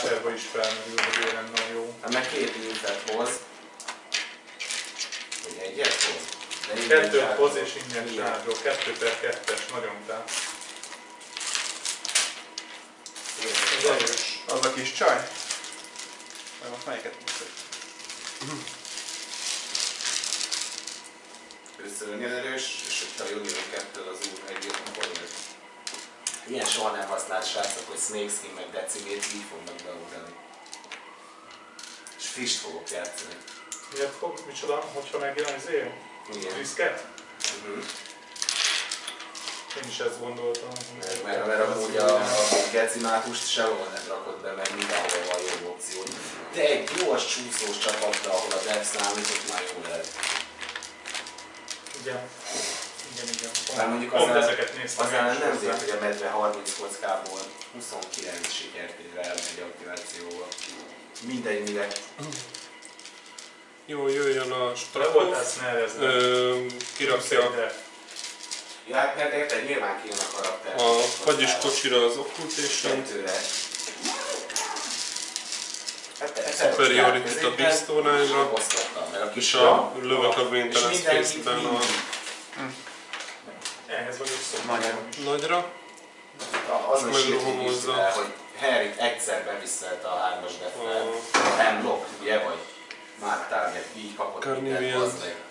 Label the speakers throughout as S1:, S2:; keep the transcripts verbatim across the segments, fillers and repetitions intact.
S1: Interba is felmerül, hogy éren nagyon jó.
S2: Hát meg két infet hoz. Hogy egyet hoz?
S1: Kettőt hoz és ingyen sárgó. Kettő per kettes, nagyon után.
S3: Az a kis csaj? Vagy most melyiket mutatjuk?
S2: Ő szörnyen erős, és hogyha jól jövök ettől az úr egyet, akkor jövök. Ilyen soha nem használt srácok, hogy Snakeskin meg Decimét így fognak beugrani. És frist fogok játszani.
S1: Miért fog? Micsoda? Hogyha megjelen az él? Riszket?
S2: Uh-huh.
S1: Én is ezt gondoltam.
S2: Mert, mert, mert amúgy a, a gecimátust sehol nem rakod be, mert mindenhol van jobb opció. De egy gyors csúszós csapatra, ahol a def számított, már jó lehet.
S1: Igen. Igen, igen.
S2: Már mondjuk
S1: Pont
S2: azán,
S1: ezeket néztem.
S2: azán nem zért, hogy a medve harminc kockából huszonkilenc sikert ér el egy aktivációval. Mindegy mire.
S4: Jó, jöjjön a
S1: De
S4: Stratov.
S1: voltál snare-ezve.
S4: Kirakja
S2: Ja, hát mert érted, nyilván kijön a karakter.
S4: a fagyis kocsira az Occultation.
S2: Kettőre.
S4: Superiority-t a Beastonine-ra. És a lövök a Winter Space-ben a
S1: Ehhez vagyok szokva.
S4: nagyra.
S2: Azon
S4: Megrohamozza.
S2: sírt, hogy Harryt egyszer beviszelte a hármas defel. Nem lock, ugye, vagy már target, így kapott mindent,
S4: Carnivian.
S2: az meg.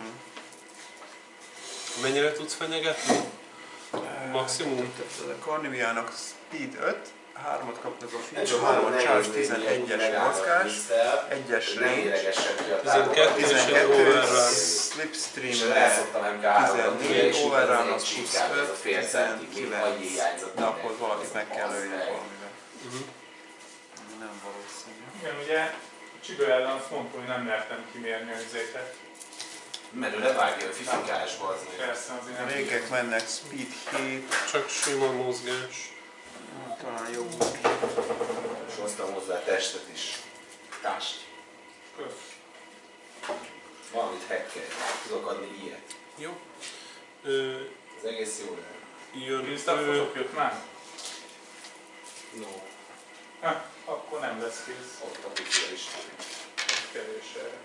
S4: Mennyire tudsz fenyegetni? Maximum?
S3: A Carniviának Speed öt, hármat kapnak a
S2: Nem
S3: Field,
S2: csak
S3: hármat
S2: nehéz
S3: Charge
S2: nézni,
S3: tizenegyes mozgás, egyes
S2: nem
S3: range,
S2: éregesebb, hogy a
S4: tizenkettő és egy
S3: tizenkettő
S4: overrun.
S3: Slipstream-re,
S2: elszoktam em ká három-ra,
S3: tizennégy overrun az
S2: az
S3: plusz
S2: a
S3: öt,
S2: fél centig, mint
S3: tizenkilenc,
S2: annyi hiányzott.
S3: de akkor valakit meg kell lőni valamivel.
S4: Uh-huh.
S3: Nem valószínű.
S1: Igen, ugye Csibő ellen azt mondtam, hogy nem mertem kimérni a izéket.
S2: Mert ő levágja a fifikásba az meg.
S1: Persze azért
S3: A
S1: nem.
S3: régek mennek Speed hét,
S4: Csak sima mozgás.
S3: talán jobb.
S2: És hoztam hozzá a testet is. Tást.
S1: Kösz.
S2: Valamit hackelj. Tudok adni ilyet.
S4: Jó. Ö,
S2: Az egész jó lehet.
S4: jön
S1: Krisztáfotok jött már?
S2: No.
S1: Ha, akkor nem lesz kész.
S2: Ott a picira is.
S1: Kevés erre.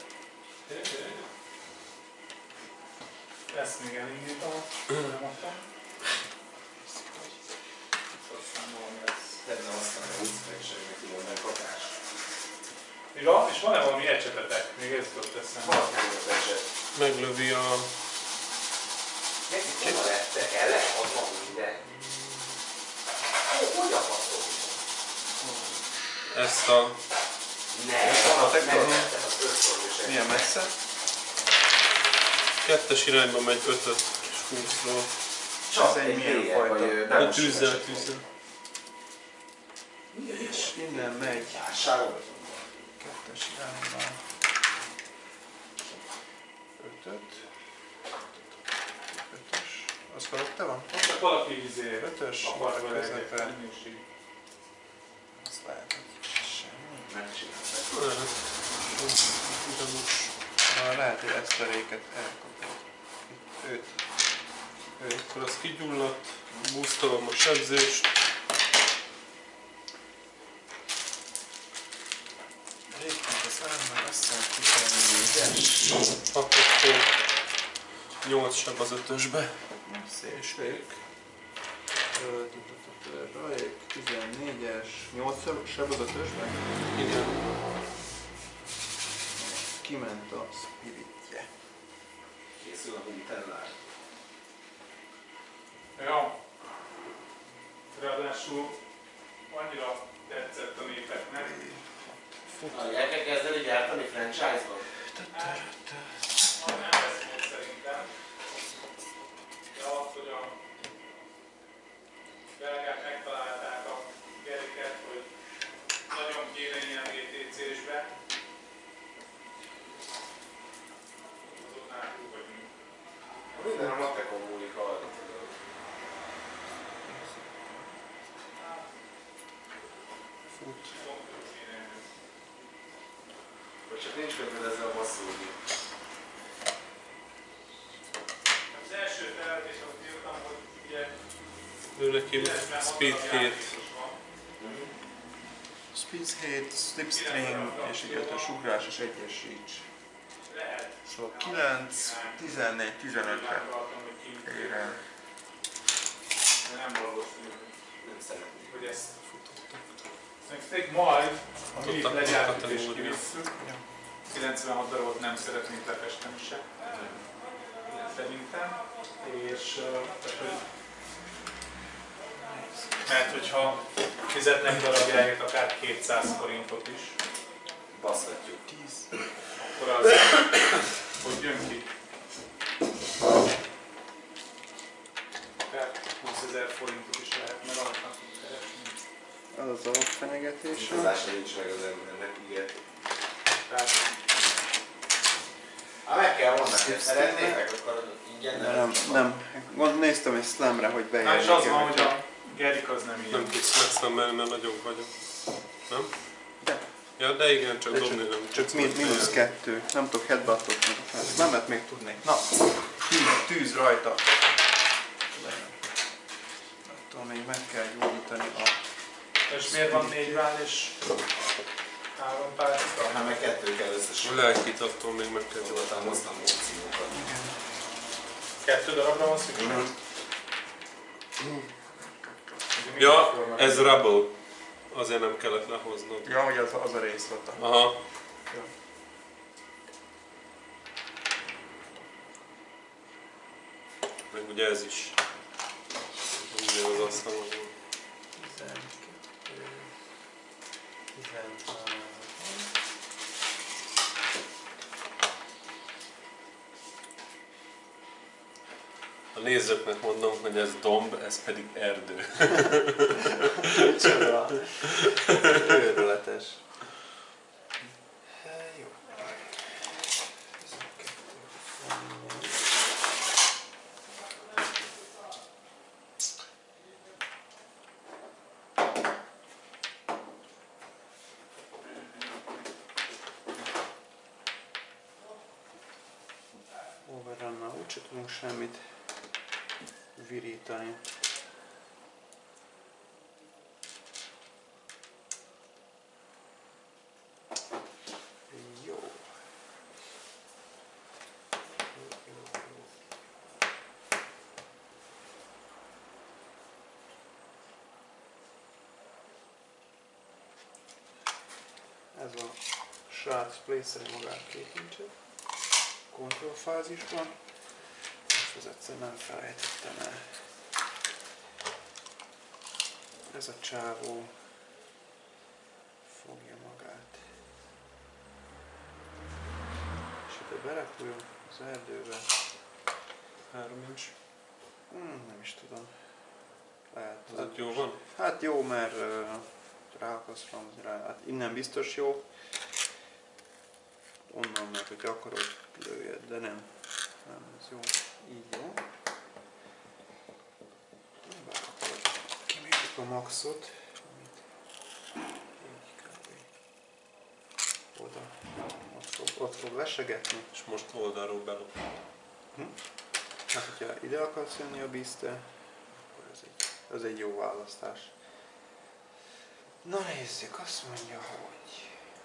S1: Lesz még elindítom, nem adtam. Aztán valami lesz.
S2: Tedd azt a húsz-meg különben kapás.
S1: Ja, és van-e valami ecsetetek? Még ez jutott eszembe.
S2: Van a ecset.
S4: meglövi a...
S2: Nekik hova lettek el? Leadva minden. Hogy a faszom?
S4: ezt a...
S2: Ne, van a
S3: tektor?
S2: megvettem az ötszörösek.
S3: Milyen messze?
S4: Kettes irányba megy ötöt és húszról.
S2: Csak
S3: Ez egy
S2: egy
S3: milyen
S2: milyen
S3: fajta?
S2: vagy
S4: A
S2: nem
S4: tűzzel, tűzzel.
S3: És innen megy
S2: Vásároltam.
S3: kettes irányban. Ötöt. Ötös. Az fölötte van?
S1: Csak valaki izé,
S3: Ötös,
S1: akar
S3: vagy
S1: vele egyet
S3: közepe.
S1: tenni, és így.
S3: Azt lehet, hogy semmi.
S2: Megcsináltam.
S4: Lehet. Ugyanúgy.
S3: Na, lehet, hogy ezt a réket elkapom. Itt őt.
S4: Őt. Akkor az kigyulladt. Boostolom a sebzést.
S3: Réknek az ármár azt hiszem tizennégyes.
S4: Akkor nyolc seb az ötösbe.
S3: Szép rék. Rajék tizennégyes. nyolc seb az ötösben.
S4: Igen.
S3: Kiment a spiritje.
S2: Készül a Huntellár.
S1: Ja. Ráadásul annyira tetszett a népeknek.
S2: El kell kezdeni gyártani franchise-ban?
S1: Na, nem lesz mód szerintem. De azt, hogy a belgák megtalálták a geriket, hogy nagyon kéne ilyen gé té cé-sbe. Azoknál túl vagyunk.
S2: Minden a matekon múlik arra.
S4: Fut.
S2: Vagy csak nincs kedved ezzel basszulni.
S1: Az első felvetést azt írtam, hogy ugye
S4: Ő neki Speed hét.
S3: Speed hét, Slipstream és egy ötös ugrás és egyes reach. Szóval kilenc, tizennégy, tizenötre ér el.
S1: De nem valószínű,
S2: Nem szeretnék.
S1: hogy ezt nektek majd a mi legyártjuk és kivisszük. kilencvenhat darabot nem szeretnénk lefesteni se. Szerintem. És tehát, hogy mert hogyha fizetnek darabjáért akár kétszáz forintot is,
S2: Baszhatjuk.
S3: tíz.
S1: akkor az, hogy jön ki. Akár húszezer forintot is lehetne rajta keresni.
S3: Az az alapfenyegetése.
S2: Tudása nincs meg az embernek, igen.
S1: Tehát
S2: Ha meg kell mondani, hogy szeretnétek, akkor ingyen
S3: Nem, nem. Gond, néztem egy slamre, hogy
S1: na és
S3: bejelzik.
S1: az van, hogy a Gerik az nem ilyen.
S4: Nem tudsz megszámolni, mert nagyobb vagyok. Nem?
S3: De.
S4: Ja, de igen, csak
S3: De
S4: dobni nem
S3: csak,
S4: tudsz.
S3: csak mi- mínusz kettő. Nem tudok headbuttot meg a fel. Slamet még tudnék. Na, tűz, tűz rajta. De attól még meg kell gyógyítani a...
S1: És miért van négy vál és három párcika?
S2: Hát meg kettő kell összesen.
S4: Lelkit attól még meg kell
S2: Nyugodtan
S4: gyógyítani.
S2: hoztam opciókat.
S1: Kettő darabra van szükség?
S4: Ja, ez Rubble. Azért nem kellett lehoznod.
S3: Ja, hogy az, az a rész volt. a-
S4: Aha.
S3: Jó.
S4: Meg ugye ez is. Ugye az asztalon van.
S3: tizenkettő, tizenhárom.
S4: A nézőknek mondom, hogy ez domb, ez pedig erdő.
S3: Micsoda? Őrületes. Jó. Overrunnal úgyse tudunk semmit virítani. Jó. Ez a srác placeri magát két incset kontrollfázisban, és ez egyszer nem felejtettem el. Ez a csávó fogja magát. És ide berepül az erdőbe.
S4: Három inch.
S3: Hmm, nem is tudom. Lehet.
S4: Ez ott jó van?
S3: Hát jó, mert uh, rá akarsz ramozni rá. Hát innen biztos jó. Onnan meg, hogy akarod, lőjed, de nem. Nem, ez jó. Így jó. Bár akkor kimérjük a maxot, amit így kb. Oda. Ott fog, ott fog lesegetni.
S4: És most oldalról belop.
S3: Hm? Hát, hogyha ide akarsz jönni a bízte, akkor ez egy, ez egy jó választás. Na nézzük, azt mondja, hogy...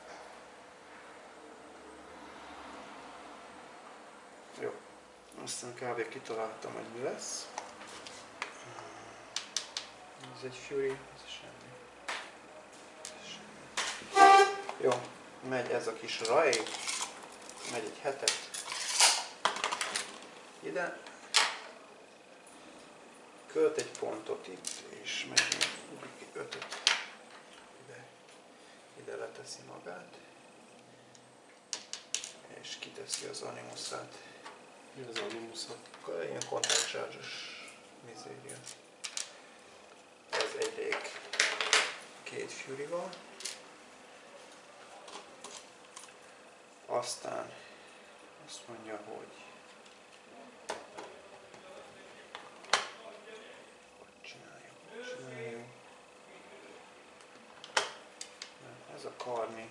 S3: Jó, aztán kb. Kitaláltam, hogy mi lesz. Ez egy Fury, ez semmi. Ez semmi. Jó, megy ez a kis raj, megy egy hetet. Ide. Költ egy pontot itt, és megy egy ötöt. Ide, ide leteszi magát. És kiteszi az animuszát.
S4: Mi az animusza?
S3: Akkor ilyen contact charge-os mizéria. Ez egy rég két Fury-val. Aztán azt mondja, hogy hogy csináljuk, hogy csináljuk. Nem, ez a karni.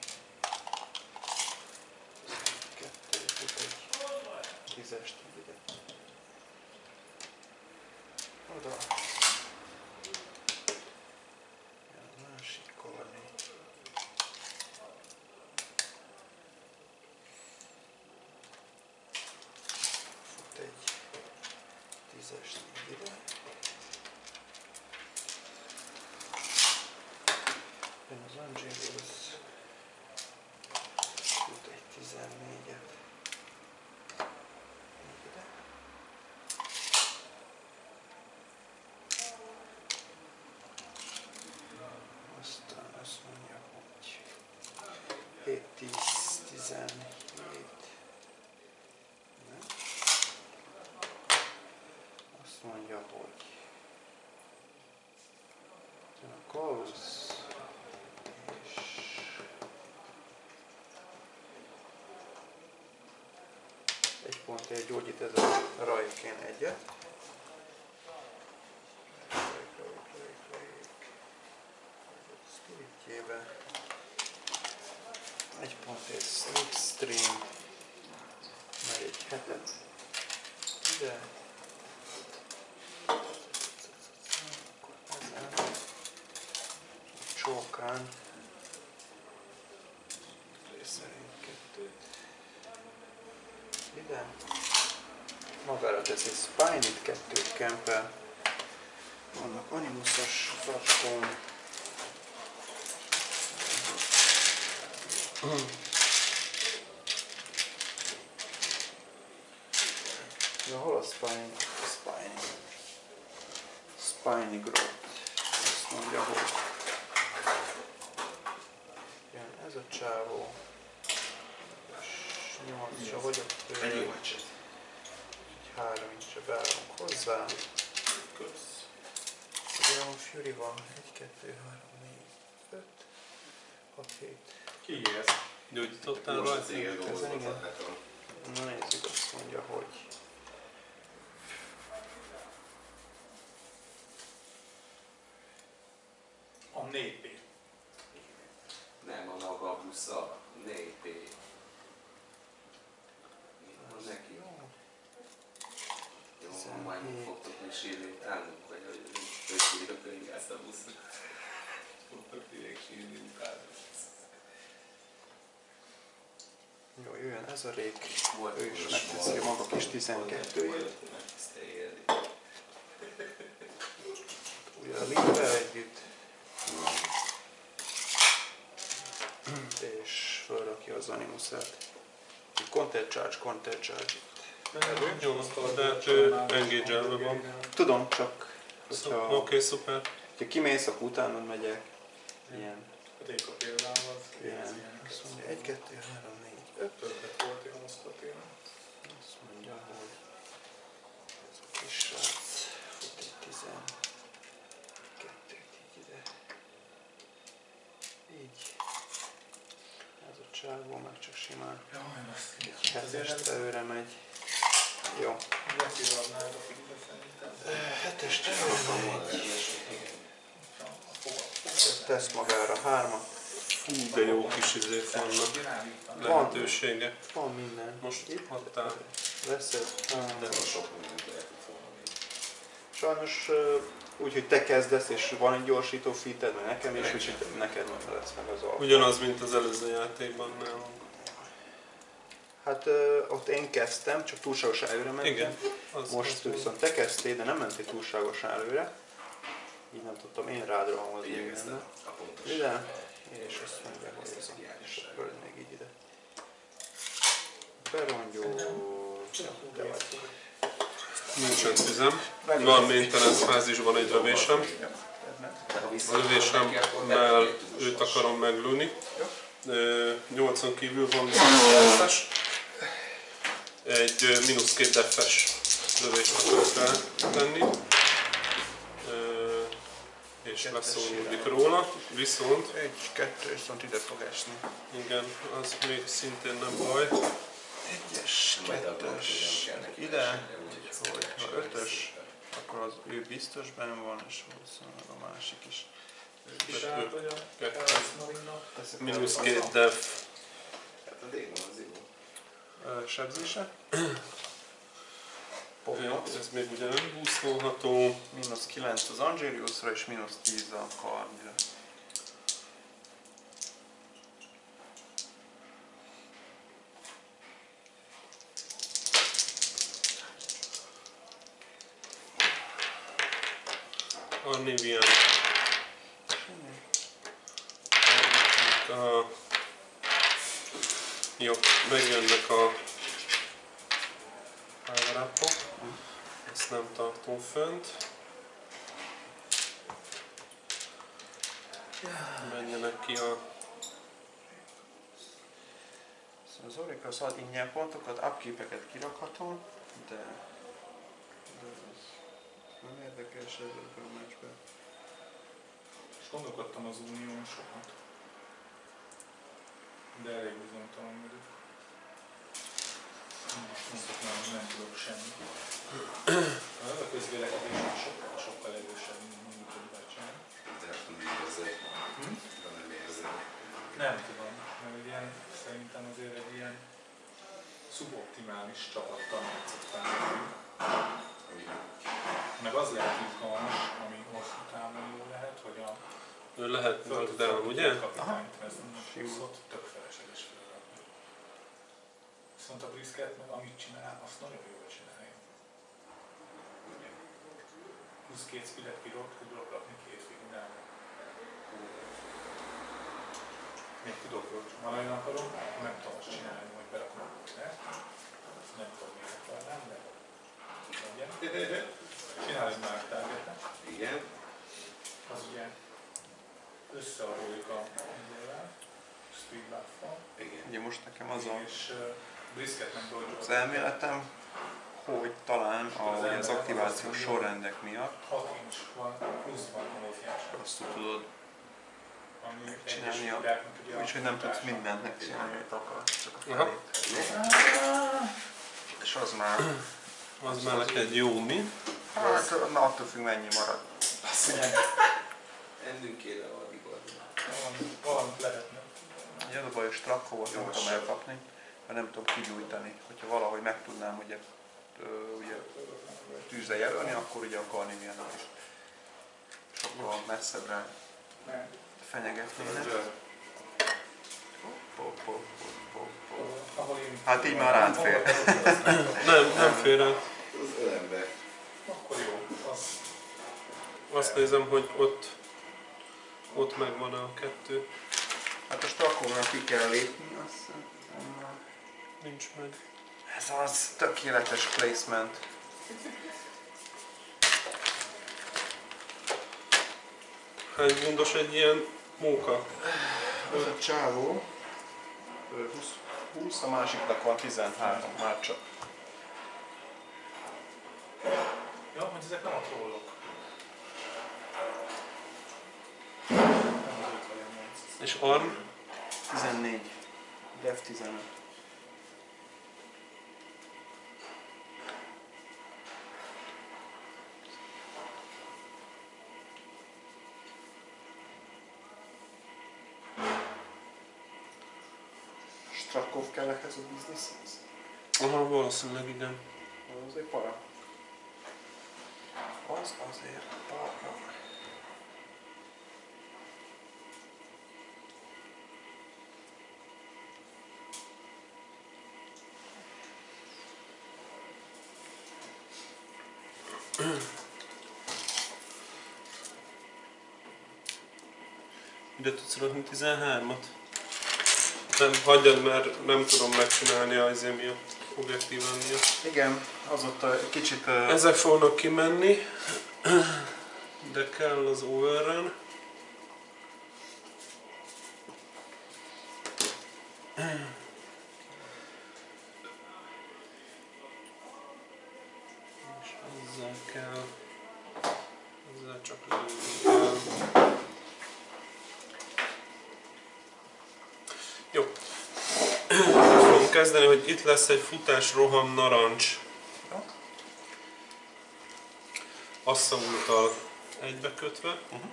S3: Kettő, fut egy tízest ide. Oda. Jön a másik karni. Angelius. Jut egy tizennégyet. Ide. Aztán azt mondja, hogy hét, tíz, tizenhét. Nem? Azt mondja, hogy a Gauss és egy pont egy gyógyít ez a Rajkén egyet. Rajk, Rajk, Rajk, Rajk. Spiritjébe. Egy pont egy Slipstream. Meg egy hetet. Ide. Akkor ezen. Csókán. Szerint kettőt. Ide. Magára teszi Spine-it, kettőt kempel. Vannak animusos zacskón. Ja, hol a Spine? A Spine. Spiny Growth. Azt mondja, hogy jön ez a csávó. nyolc, se vagy ott tőle.
S2: Egy jó meccset.
S3: Egy három incsre beállunk hozzá.
S1: Kösz.
S3: Ugye a Fury van. egy, kettő, három, négy, öt, hat, hét.
S1: Ki ez?
S4: Gyógyítottál
S2: Most az
S4: rajta?
S2: igen
S3: Ez
S2: dolgozott
S3: igen.
S2: nekem.
S3: Na nézzük, azt mondja, hogy
S1: A négy pé.
S2: Nem, a maga a busza. négy pé. Mi van neki?
S3: jó.
S2: Jó, majd
S3: tizenhét.
S2: fogtok mi sírni utánunk, vagy hogy ő sírja könyvgázt a buszra. Fogtok tényleg sírni utána.
S3: Jó, jöjjön ez a rék.
S2: Volt
S3: Ő is
S2: uras
S3: megteszi a maga kis tizenkettőjét. Ugye a Linkvel együtt. És felrakja az Animuset. Counter Charge, Counter Charge.
S4: Jó, de hát ő engage-elve van.
S3: Tudom, csak hogyha,
S4: Oké, okay, szuper.
S3: hogyha kimész, akkor utánad megyek. Ilyen,
S1: A Déka például az
S3: ilyen. Azt mondja, egy, kettő, három, négy, öt.
S1: többet volt én azt a téma.
S3: Azt mondja, hogy ez a kis srác fut egy tizenkettőt így ide. Így. Ez a csávó meg csak simán
S1: Jaj, azt
S3: egy hetest előre megy. Jó.
S1: leszívadnád a figura szerintem.
S3: Hetest előre megy. Tesz magára hármat.
S4: Fú, de jó kis izék vannak. Lehetősége.
S3: Van minden.
S4: Most
S3: itt
S4: hattál.
S3: veszed.
S2: De most sok mindent lehet volna még.
S3: Sajnos uh, úgy, hogy te kezdesz, és van egy gyorsító feated, meg nekem is, úgyhogy neked meg lesz meg az alfa.
S4: Ugyanaz, mint az előző játékban nálunk.
S3: Hát uh, ott én kezdtem, csak túlságosan előre mentem.
S4: Igen. Az,
S3: Most
S4: az
S3: viszont te kezdtél, de nem mentél túlságosan előre. Így nem tudtam én rád rohamozni
S2: Igyekeztem
S3: mindenne.
S2: a pontos.
S3: Ide, és azt mondja, hogy ez a és akkor még így ide. Berongyó. De vagy.
S4: nincsen tüzem. Van maintenance fázisban egy lövésem. A lövésemmel őt akarom meglőni. nyolcon kívül van viszont egy mínusz két deffes lövést akarok rá tenni. És leszólódik róla, viszont...
S3: Egy, kettő, viszont ide fog esni.
S4: Igen, az még szintén nem baj.
S3: Egyes, kettős, ide, hogy ha ötös, akkor az ő biztos benn van, és valószínűleg a másik is.
S1: És át, hogy a
S4: Kettő.
S1: Elszmarinnak.
S4: Mínusz két def.
S2: Hát a Démon az jó.
S3: Sebzése?
S4: Ez még ugye nem boostolható.
S3: Mínusz kilenc az Angeliusra, és mínusz tíz a Kardra.
S4: A Nivian. a... Jó, megjönnek a power-upok. Ezt nem tartom fönt. Menjenek ki a...
S3: Szóval az Oricross ad ingyen pontokat, upkeep-eket kirakhatom, de... de ez nem érdekes ezekben a meccsben.
S1: És gondolkodtam az Unión sokat. De elég bizonytalan vagyok. Most mondok, nem, nem tudok semmit. Az a közvélekedés sokkal, sokkal erősebb, mint mondjuk, hogy bácsán.
S2: De nem érzed.
S1: Hm?
S2: De nem érzed.
S1: Nem tudom, mert egy ilyen, szerintem azért egy ilyen szuboptimális csapattal játszott fel. Meg az lehet izgalmas, ami hosszú távon jó lehet, hogy a
S4: Ő lehet knockdown, ugye?
S1: kapitányt vezetni, tök felesleges felrakni. Viszont a brisket meg amit csinál, azt nagyon jól csinálja. Plusz két speedet kirok, tudok rakni két figurára. Még tudok róla, ha nagyon akarom, nem tudom azt csinálni, hogy berakom a brisket. Nem tudom miért akarnám, de legyen. Csinál egy mark targetet.
S2: Igen.
S1: Az ugye összeadódik a mindével, speed buff-val.
S2: Igen.
S3: Ugye most nekem az a,
S1: És uh, brisket meg dodge-ol.
S3: az elméletem, hogy talán a,
S1: Az
S3: az
S1: ember
S3: aktivációs
S1: az,
S3: sorrendek miatt
S1: hat inch van, plusz van mozgás.
S3: azt tudod
S1: Ami
S3: csinálni,
S1: egyes
S3: a-
S1: figuráknak ugye a
S3: úgyhogy nem tudsz
S1: hatása.
S3: mindent megcsinálni, amit akarsz, csak a
S4: Aha.
S3: felét. És az már,
S4: Az már neked jó, mi?
S3: hát na, attól függ mennyi marad.
S2: Ennünk kéne addig adni.
S1: Van, van, lehetne.
S3: Ugye az a baj, hogy Strakhovot nem tudom elkapni, mert nem tudom kigyújtani. Hogyha valahogy meg tudnám ugye, ö, ugye tűzre jelölni, akkor ugye a Carnivianot is sokkal messzebbre fenyegetnének.
S1: Ahol én...
S3: Hát így már rád fér.
S4: Nem, nem fér el.
S2: Az ölembe.
S1: Akkor jó, az...
S4: Azt nézem, hogy ott, ott megvan a kettő.
S3: Hát a Strakhovnak ki kell lépni, azt hiszem.
S4: Nincs meg.
S3: Ez az tökéletes placement.
S4: Hány bundos egy ilyen móka?
S3: Ez a csávó. húsz, húsz, a másiknak van tizenhárom, már csak.
S1: Ja, hogy ezek nem a trollok. Nem az ötven nyolc.
S4: És arm?
S3: tizennégy. Dev tizenöt. Strakov kell ehhez a bizniszhez?
S4: Aha, valószínűleg igen.
S3: Az azért para. Az azért para.
S4: Ide tudsz rakni tizenhármat? Nem, hagyjad, mert nem tudom megcsinálni azért miatt, objektíván miatt.
S3: Igen, az ott egy kicsit... Uh...
S4: Ezek fognak kimenni, de kell az overrun. És ezzel kell, ezzel csak lőni kell. Jó. Fogunk kezdeni, hogy itt lesz egy futás roham narancs. Assaulttal egybekötve.
S3: Uh-huh.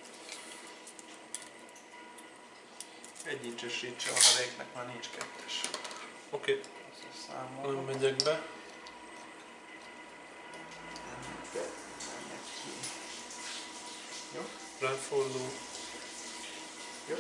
S3: Egy incses ricse van a réknek, már nincs kettes.
S4: Oké,
S3: Okay.
S4: nem megyek be.
S3: Jó?
S4: Ráfordul.
S3: Jó?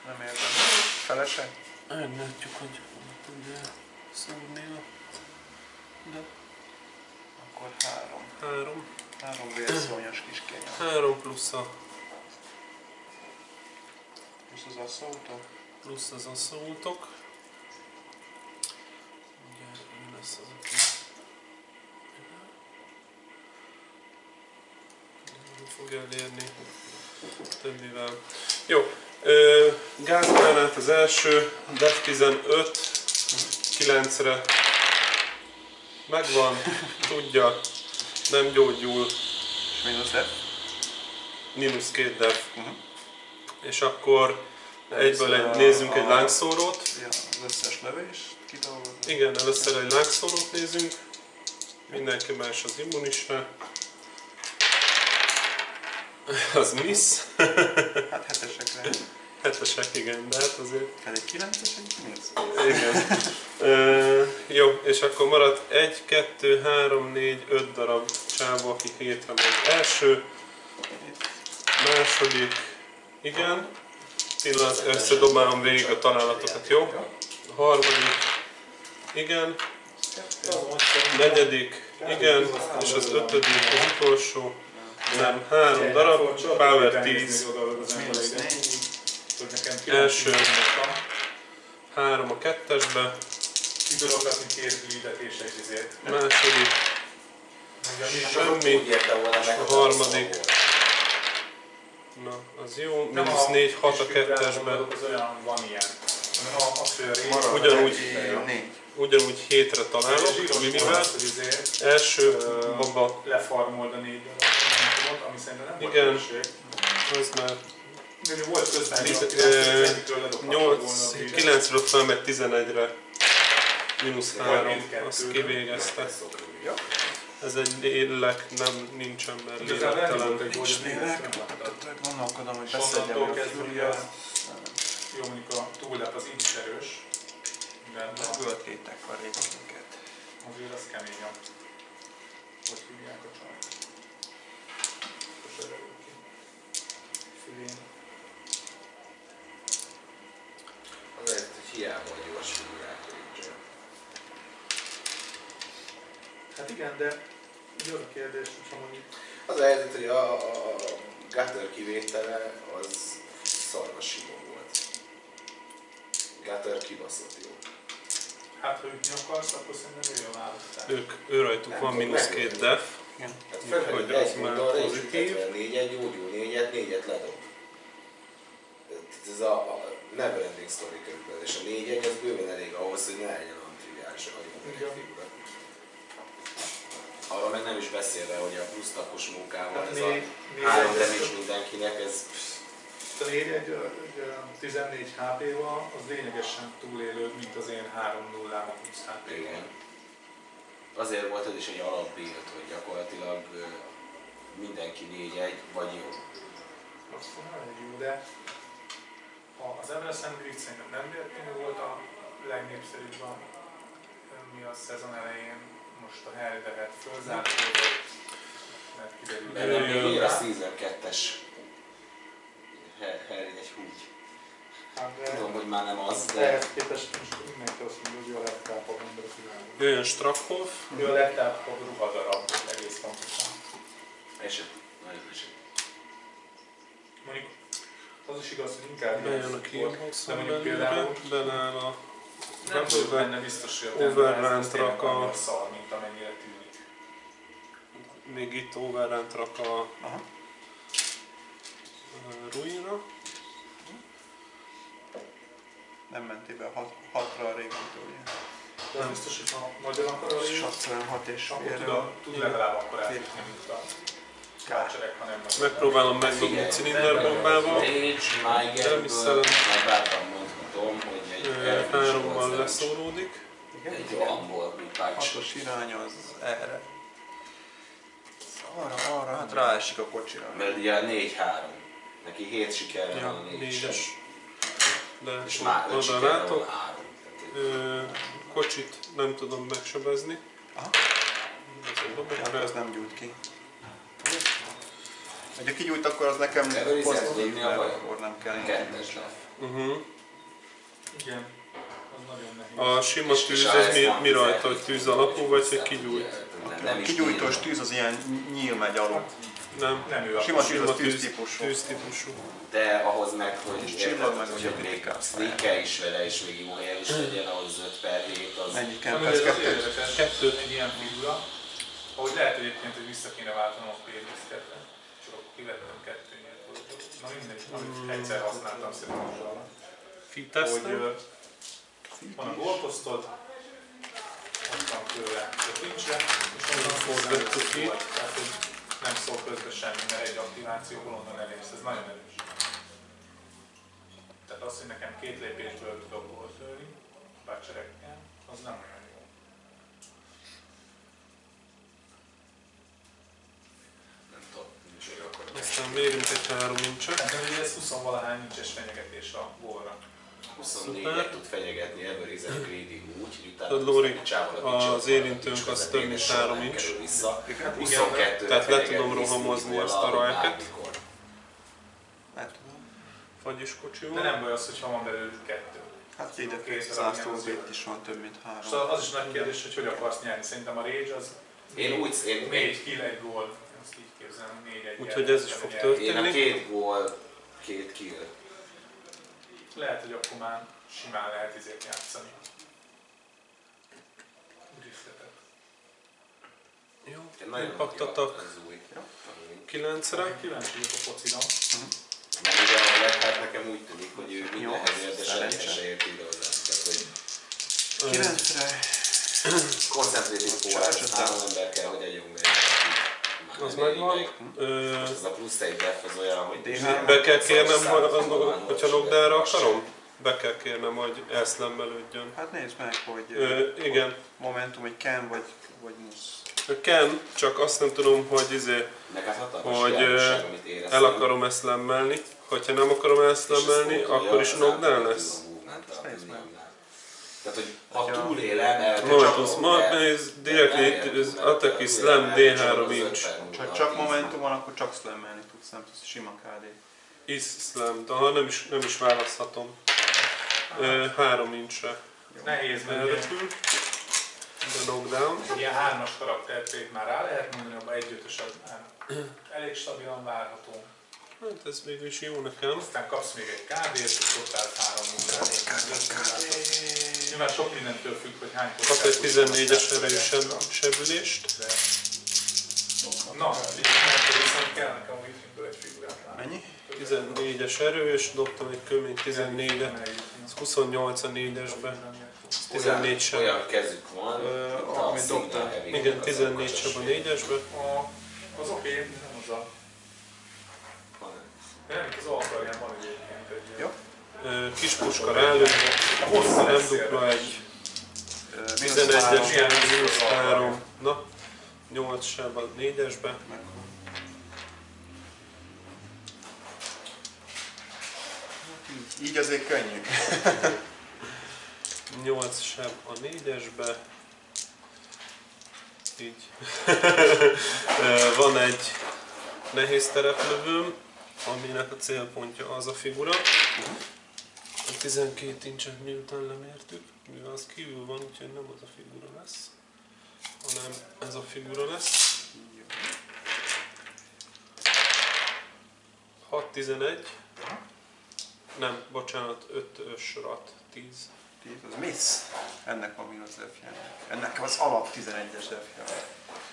S3: Nem érzem. Felese?
S4: Meglátjuk, hogy tudja szúrni a... De
S3: Akkor három.
S4: három.
S3: Három vérszónyos kis kényel.
S4: három plusz a...
S3: Plusz az asszautok.
S4: plusz az asszoltok. Ugye, mi lesz az, aki... Nem fog elérni többivel. Jó. Ö, gázgránát az első, def tizenöt, kilencre megvan, tudja, nem gyógyul,
S3: És mínusz F.
S4: mínusz két def.
S3: Uh-huh.
S4: És akkor egyből egy, nézzünk egy lángszórót.
S3: Ja, az összes lövést kidolgozni.
S4: Igen, először egy lángszórót nézünk. Mindenki más az immunisre. Az miss.
S3: Hát hetesekre.
S4: Hetesek, igen, de hát azért...
S3: Hát egy kilences, egy mínusz.
S4: Igen. Ö, jó, és akkor maradt egy, kettő, három, négy, öt darab csáva, aki hétre megy. Első, második, igen. Pillanat, összedobálom végig a találatokat, jó? A harmadik, igen. Negyedik, igen. És az ötödik, az utolsó. Nem, három darab, power tíz. Első, három a kettesbe.
S1: Időrogatni két blídet és egy izét.
S4: Második, semmi. A harmadik, na az jó, mínusz négy, hat a kettesbe.
S1: Az olyan van ilyen. A, a
S4: Ugyanúgy,
S3: négy.
S4: ugyanúgy hétre találok, minivel. Első, abba.
S1: Lefarmold a négy darabot, ami szerintem nem volt
S4: Igen.
S1: különbség.
S4: Az már
S1: De volt közben
S4: nyolc, kilencről felmegy tizenegyre. Mínusz három, azt kivégezte. Ez egy lélek, nem nincsen, mert lélektelen.
S3: Nincs lélek. Gondolkodom, hogy beszedjem a Furiát.
S1: Jó, mondjuk a túllep az így is erős. De
S3: Böltkétek a részünket.
S1: azért az keményebb. Hogy hívják a csajt? Sose derül ki. Fülén.
S2: Azért, hogy hiába a gyors figurák Ranger.
S1: Hát igen, de így az a kérdés, hogyha mondjuk...
S2: Az a helyzet, hogy a, a Gutter kivétele az szarvas sima volt. Gutter kibaszott jó.
S1: Hát, ha ütni akarsz, akkor szerintem ő a választás.
S4: Ők, ő rajtuk van mínusz két def.
S2: Hát
S4: Hogy
S2: felhőtt
S4: az
S2: egy
S4: már
S2: módonra és
S4: pozitív.
S2: négyet, gyógyul négyet, négyet ledob. Ez a, a never ending story körülbelül, és a négy egy az bőven elég ahhoz, hogy ne legyen olyan triviális a figura. Arra meg nem is beszélve, hogy a plusz tapos munkával
S1: Hát
S2: ez
S1: négy-
S2: a
S1: négy
S2: három
S1: egy-
S2: damage mindenkinek, ez
S1: A négy egy tizennégy há pé-val az lényegesen túlélőbb, mint az én három nullám a húsz há pé-val.
S2: igen. Azért volt ez is egy alapbuild, hogy gyakorlatilag ö, mindenki négy egy vagy jó.
S1: Azt mondom, hogy jó, de ha az Everest Build szerintem nem véletlenül volt a legnépszerűbb a mi a szezon elején, most a Harry Dehet fölzárkózott, mert kiderült,
S2: Mert nem
S4: Jön.
S2: még a Season kettes Harry egy húgy.
S1: Hát, de
S2: Tudom, hogy már nem az, de
S1: ehhez képest most mindenki azt mondja, hogy ő a legtápabb ember a világon.
S4: Jöjjön Strakhoff.
S1: Ő a legtápabb ruhadarab egész pontosan.
S2: eset, nagyon eset.
S1: Mondjuk az is igaz, hogy inkább
S4: Bejön a
S1: volt,
S4: Killbox
S1: de mondjuk
S4: belőle,
S1: például
S4: beláll a
S1: nem vagyok
S4: repülőbe.
S1: benne biztos, hogy a
S4: Overrun
S1: Temple ez tényleg
S4: rak a-
S1: annyira szar, mint amennyire tűnik.
S4: Még itt overrun rak a
S3: Aha.
S4: a ruinra.
S3: Nem mentél be a hat, hatra a régótól, ugye?
S1: De biztos, hogy ha nagyon akar a
S3: És
S1: légy,
S3: hatszor hat és
S1: akkor tud,
S3: félről.
S1: a- tud legalább akkor elfutni, mint a kácserek, ha nem nagyon.
S4: Megpróbálom megdobni cilinderbombával.
S2: Rage,
S4: Nem is szeret.
S2: már bátran mondhatom, hogy egy
S4: Ö,
S2: elfűs
S4: Hárommal
S2: nyolc damage.
S4: leszóródik.
S2: Egy rohamból, mint patch.
S3: Hatos irány az erre. Arra, arra, hát ráesik a kocsira.
S2: Mert ugye a négy három. Neki hét sikerre
S4: Ja,
S2: van a négy sem.
S4: négyes. De
S2: És már öt
S4: oda
S2: sikerre van
S4: látok.
S2: a három. Tehát,
S4: Ö, Kocsit nem tudom megsebezni.
S3: Aha.
S4: Ezért dobok
S3: Hát
S4: rá.
S3: az nem gyújt ki. Ha kigyújt, akkor az nekem pozitív,
S2: mert
S3: akkor nem kell.
S2: Kettes lesz.
S4: Uh-huh.
S1: Igen. Az nagyon nehéz.
S4: A sima tűz az mi, mi rajta, hogy tűz alapú, vagy hogy kigyújt?
S3: A kigyújtós tűz az ilyen nyíl megy alul.
S4: Nem,
S1: Nem ő a
S3: Sima tűz az
S4: tűz,
S3: tűztípusú.
S4: tűztípusú.
S2: De ahhoz meg, hogy
S3: csillag meg,
S2: hogy
S3: hogy
S2: a még
S3: kritikál.
S2: sneak is vele, és még jó helyen is legyen, ahhoz öt per hét, az...
S3: Mennyi
S1: Ami
S3: kempesz
S1: az
S3: kettő?
S1: érdekes,
S4: Kettőt.
S1: egy ilyen figura, ahogy lehet egyébként, hogy vissza kéne váltanom a playlistet-re, csak akkor kivettem kettőnyét. Na mindegy, amit egyszer használtam szerintem arra.
S4: Fitesztem.
S1: Hogy ö, van a gólposztod, ott van tőle a kincsre, és onnan
S4: Forgattuk ki.
S1: Tehát, hogy nem szól közben semmi, mert egy aktivációból onnan elérsz, ez nagyon erős. Tehát az, hogy nekem két lépésből tudok gólt lőni, bácserekkel, az nem olyan jó.
S2: Nem tudom, nincs olyan akkor.
S4: Aztán mérünk egy három incset.
S1: Tehát ugye ez húsz-valahány nincses fenyegetés a gólra.
S2: huszonnégyet tud fenyegetni Everyzen Grady úgy, hogy utána
S4: Lóri,
S2: csávon
S4: az érintőnk az több mint három inch.
S2: huszonkettőre
S4: Tehát le
S2: fenyegetni
S4: tudom rohamozni
S2: Smith
S4: ezt a
S2: Wall-al
S4: rajket.
S2: bármikor.
S3: Nem tudom.
S4: Fagyis
S1: De
S4: kocsival.
S1: nem baj az, hogyha van belőlük kettő.
S3: Hát ide
S1: Kész
S3: száztól
S1: darab,
S3: itt is van több mint három.
S1: Szóval az is nagy kérdés, hogy hogy akarsz nyerni. Szerintem a Rage az
S2: Én úgy, én, én,
S1: négy kill, egy gól. Azt így képzelem, négy egy.
S4: Úgyhogy ez is fog történni.
S2: én a két gól, két kill.
S1: Lehet, hogy akkor már simán lehet izét játszani. Driftetet.
S4: Jó,
S2: Én nagyon
S4: paktatak
S2: az új.
S4: kilencre.
S1: Kíváncsi vagyok a focira.
S2: Mert ugye a Black hát nekem úgy tűnik, hogy ő mindenhez
S3: Jó,
S2: ért, de
S3: szerencsé.
S2: semmire se ért ide hozzá. Tehát, hogy
S3: kilencre.
S2: koncentratív forrás, három ember kell, hogy egy meg.
S4: Az megvan. Ö,
S2: Most ez a plusz egy def az olyan, hogy...
S3: dé három.
S4: Be kell kérnem, ha- hogyha lockdownra akarom? Be kell kérnem, hogy elszlemmelődjön.
S3: Hát nézd meg, hogy
S4: Ö, igen.
S3: momentum, hogy ken vagy, vagy musz.
S4: Ken, csak azt nem tudom, hogy izé,
S2: Meg hát hatalmas
S4: hogy
S2: hiányosság,
S4: ö,
S2: amit éreztem.
S4: el akarom ezt lemmelni. Hogyha nem akarom elszlemmelni, akkor is knockdown lesz.
S2: Tehát, hogy ha túlélem, el
S4: Momentus, ma ez directly is attack is slam dé három inch.
S3: Ha csak momentum van, akkor csak slammelni tudsz, nem tudsz sima ká dé.
S4: Is slam, de ha nem is, nem is választhatom. Ö, három inchre
S1: Nehéz, mert ilyen,
S4: elrepül. De knockdown.
S1: ilyen hármas karaktertét már rá lehet mondani, abban egyötös az már elég stabilan várható.
S4: Hát ez végül is jó nekem.
S1: Aztán kapsz még egy ká dét, és ott állt három munkát. Nyilván sok mindentől függ, hogy hány
S4: Kap egy tizennégyes erősen sebülést.
S1: De... Na, így nem viszont kell nekem a wifi-ből egy figurát látni.
S3: Mennyi?
S4: tizennégyes erő, és dobtam egy kömény tizennégyet. Ez huszonnyolc a négyesbe. tizennégy seb.
S2: Olyan kezük van,
S3: Ö,
S2: mint a
S3: amit
S2: Signal
S3: dobtál.
S2: Heavy.
S4: Igen, tizennégy seb a négyesbe.
S1: A, az oké, nem az a... De nem itt az alkarján van egyébként egy ilyen.
S3: Jó.
S4: Ö, Kis puska rálő.
S1: Hosszú
S4: Nem
S1: lesz
S4: dupla egy.
S3: Ö, mínusz
S4: tizenegyes,
S3: három.
S4: mínusz három. Na, nyolc seb a négyesbe.
S3: Meghol. Így, így azért könnyű.
S4: nyolc seb a négyesbe. Így. Ö, Van egy nehéz tereplövőm, aminek a célpontja az a figura. A tizenkét incset miután lemértük, mivel az kívül van, úgyhogy nem az a figura lesz, hanem ez a figura lesz. hat tizenegy. Nem, bocsánat, ötös rat, tíz.
S3: tíz, az miss. Ennek van mínusz defje. Ennek az alap tizenegyes defje.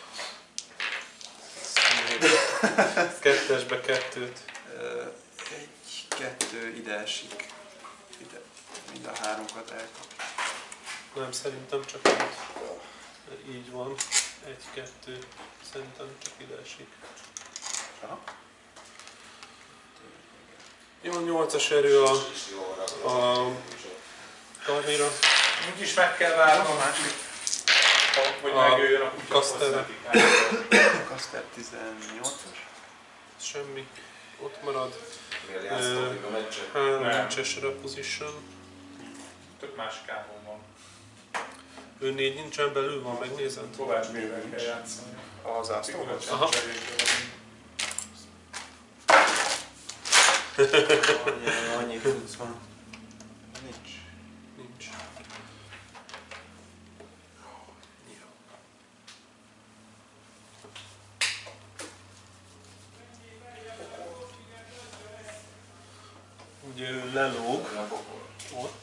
S4: Kettesbe kettőt.
S3: Ö, Egy, kettő, ide esik. Ide. Mind a háromkat elkap.
S4: Nem, szerintem csak így. Így van. Egy, kettő. Szerintem csak ide esik.
S3: Aha.
S4: Jó, nyolcas erő a, a karnira.
S1: Úgy is meg kell várnom, hogy
S4: A
S1: megjöjjön a kutya
S4: Kaszterre.
S3: Kaster tizennyolcas.
S4: Semmi. Ott marad.
S2: Miért játszottok még a meccset?
S4: Három
S1: Nem.
S4: incses reposition.
S1: Tök másik álmom van.
S4: Ő négy nincsen belül van, megnézed?
S1: Kovács Bével kell játszani.
S3: Az Astonhoz.
S4: Aha.
S3: Annyi, annyi tudsz van. Nincs.
S4: Nincs. Ugye ő lelóg ott.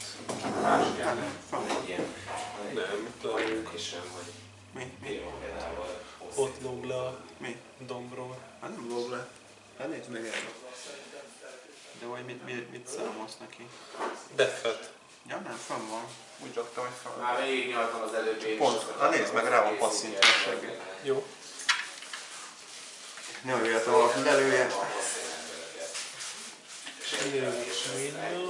S4: Nem, lelóg.
S3: Mi? Mi?
S4: Ott lóg le a
S3: Mi?
S4: dombról.
S3: Hát nem lóg le. Hát nézd meg el. De vagy mit, mit, mit számolsz neki?
S4: Defet.
S3: Ja nem, fenn van. Úgy raktam, hogy fenn van.
S2: Már végignyaltam az előbb én is.
S3: Pont, hát nézd meg, rá van passzintva a segged.
S4: Jó.
S3: Ne jöjjön valaki lelője.
S4: Négyes minden.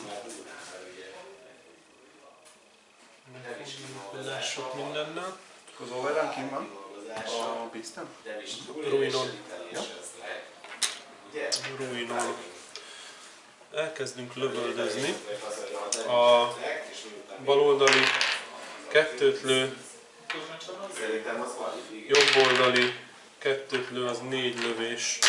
S4: Lássuk mindennel.
S3: Az overrun kim van? A Piston?
S4: Ruinon.
S3: Ja.
S4: Ruinon. Elkezdünk lövöldözni. A baloldali kettőt lő, jobb oldali kettőt lő, az négy lövés.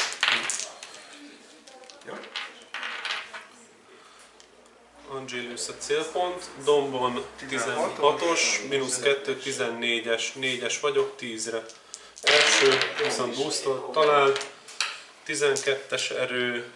S4: Angelus a célpont, dombon tizenhatos, mínusz kettő, tizennégyes, négyes vagyok, tízre. Első, viszont boostol, talál, tizenkettes erő,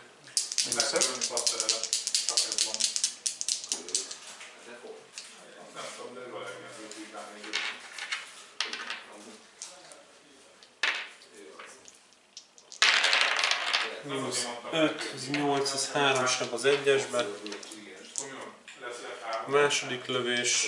S4: mínusz öt, az nyolc, az három seb az egyesbe. Második lövés,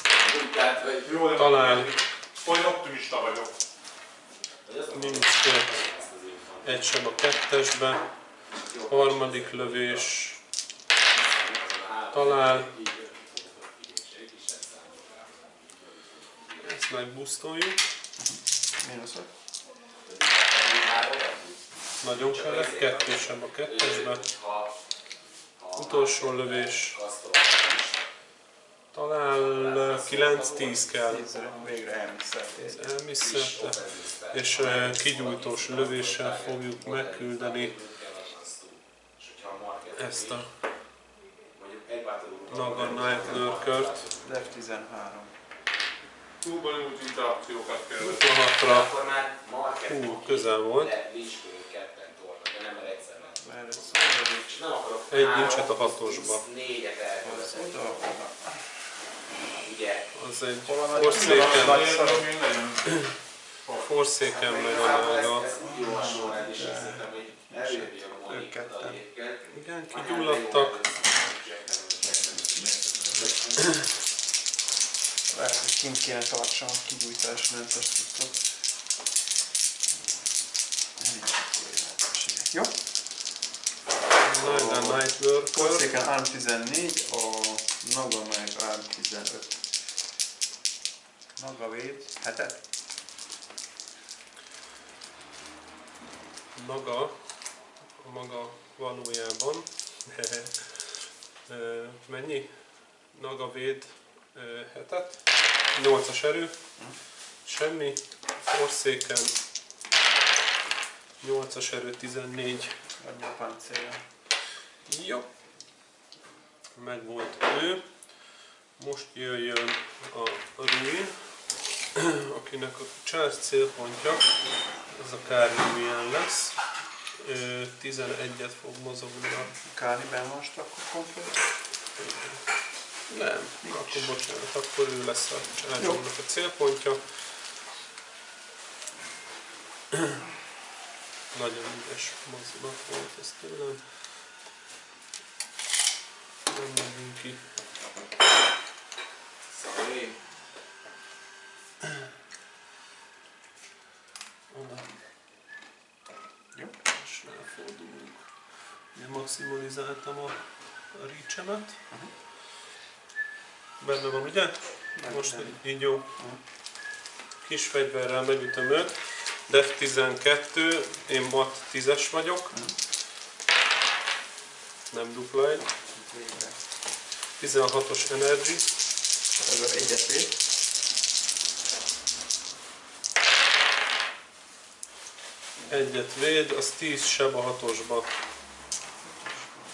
S4: talál,
S1: Hogy optimista vagyok.
S4: mínusz öt, egy seb a kettesbe. Harmadik lövés, talál. Ezt megbusztoljuk.
S3: Mínusz öt.
S4: Nagyon kellett, kettő seb a kettesbe. Utolsó lövés, talál kilenc tíz kell.
S3: Tízre végre elmisszelt.
S4: Elmiszerte, és uh, kigyújtós lövéssel fogjuk megküldeni ezt a Naga Night Lurkert.
S3: Def tizenhárom.
S1: Túl bonyolult interakciókat kell.
S4: huszonhatra, hú, közel volt.
S3: Erre szól,
S4: Egy nincset a hatosba.
S3: oda, oda.
S4: Az egy
S3: Hol van a
S4: forszéken,
S3: nagy szarok?
S4: forszéken meg a Naga.
S3: Ők ketten.
S4: Igen, kigyulladtak.
S3: Lehet, hogy kint kéne tartsam a kigyújtásmentes cuccot. Jó?
S4: Naga Night Lurker.
S3: Forszéken Arm tizennégy, a Naga meg Arm tizenöt. Naga véd, hetet.
S4: Naga, a maga valójában, Ö, mennyi? Naga véd ö, hetet, nyolcas erő, semmi, forszéken, nyolcas erő, tizennégy.
S3: Annyi a páncélja.
S4: Jó, meg volt ő, most jöjjön a Ruin, akinek a charge célpontja, ez a Carnivian lesz. tizenegyet fog mozogni a...
S3: Kárniben most akkor konkrét?
S4: Nem, akkor bocsánat, akkor ő lesz a charge-nak a célpontja. Nagyon ügyes mozdulat volt ez tőlem. Nem megyünk ki. Oda.
S3: Jó.
S4: És ráfordulunk. Ugye maximalizáltam a, a reach-emet.
S3: Uh-huh.
S4: Benne van, ugye?
S3: Nem,
S4: Most
S3: nem.
S4: így jó. Uh-huh. Kis fegyverrel megütöm őt. Def tizenkettő, én mat tízes vagyok.
S3: Uh-huh.
S4: Nem dupla egy. tizenhatos energy.
S3: Ez az egyet véd.
S4: Egyet véd, az tíz seb a hatosba.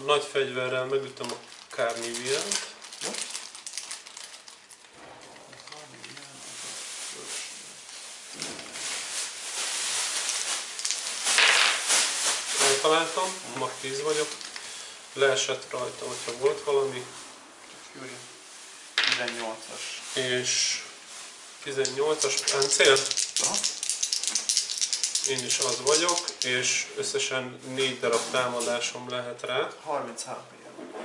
S4: nagy fegyverrel megütöm a Carniviant. Eltaláltam, mag tíz vagyok. Leesett rajta, hogyha volt valami.
S3: tizennyolcas.
S4: És tizennyolcas páncél. Én is az vagyok, és összesen négy darab támadásom lehet rá.
S3: harminc há pé.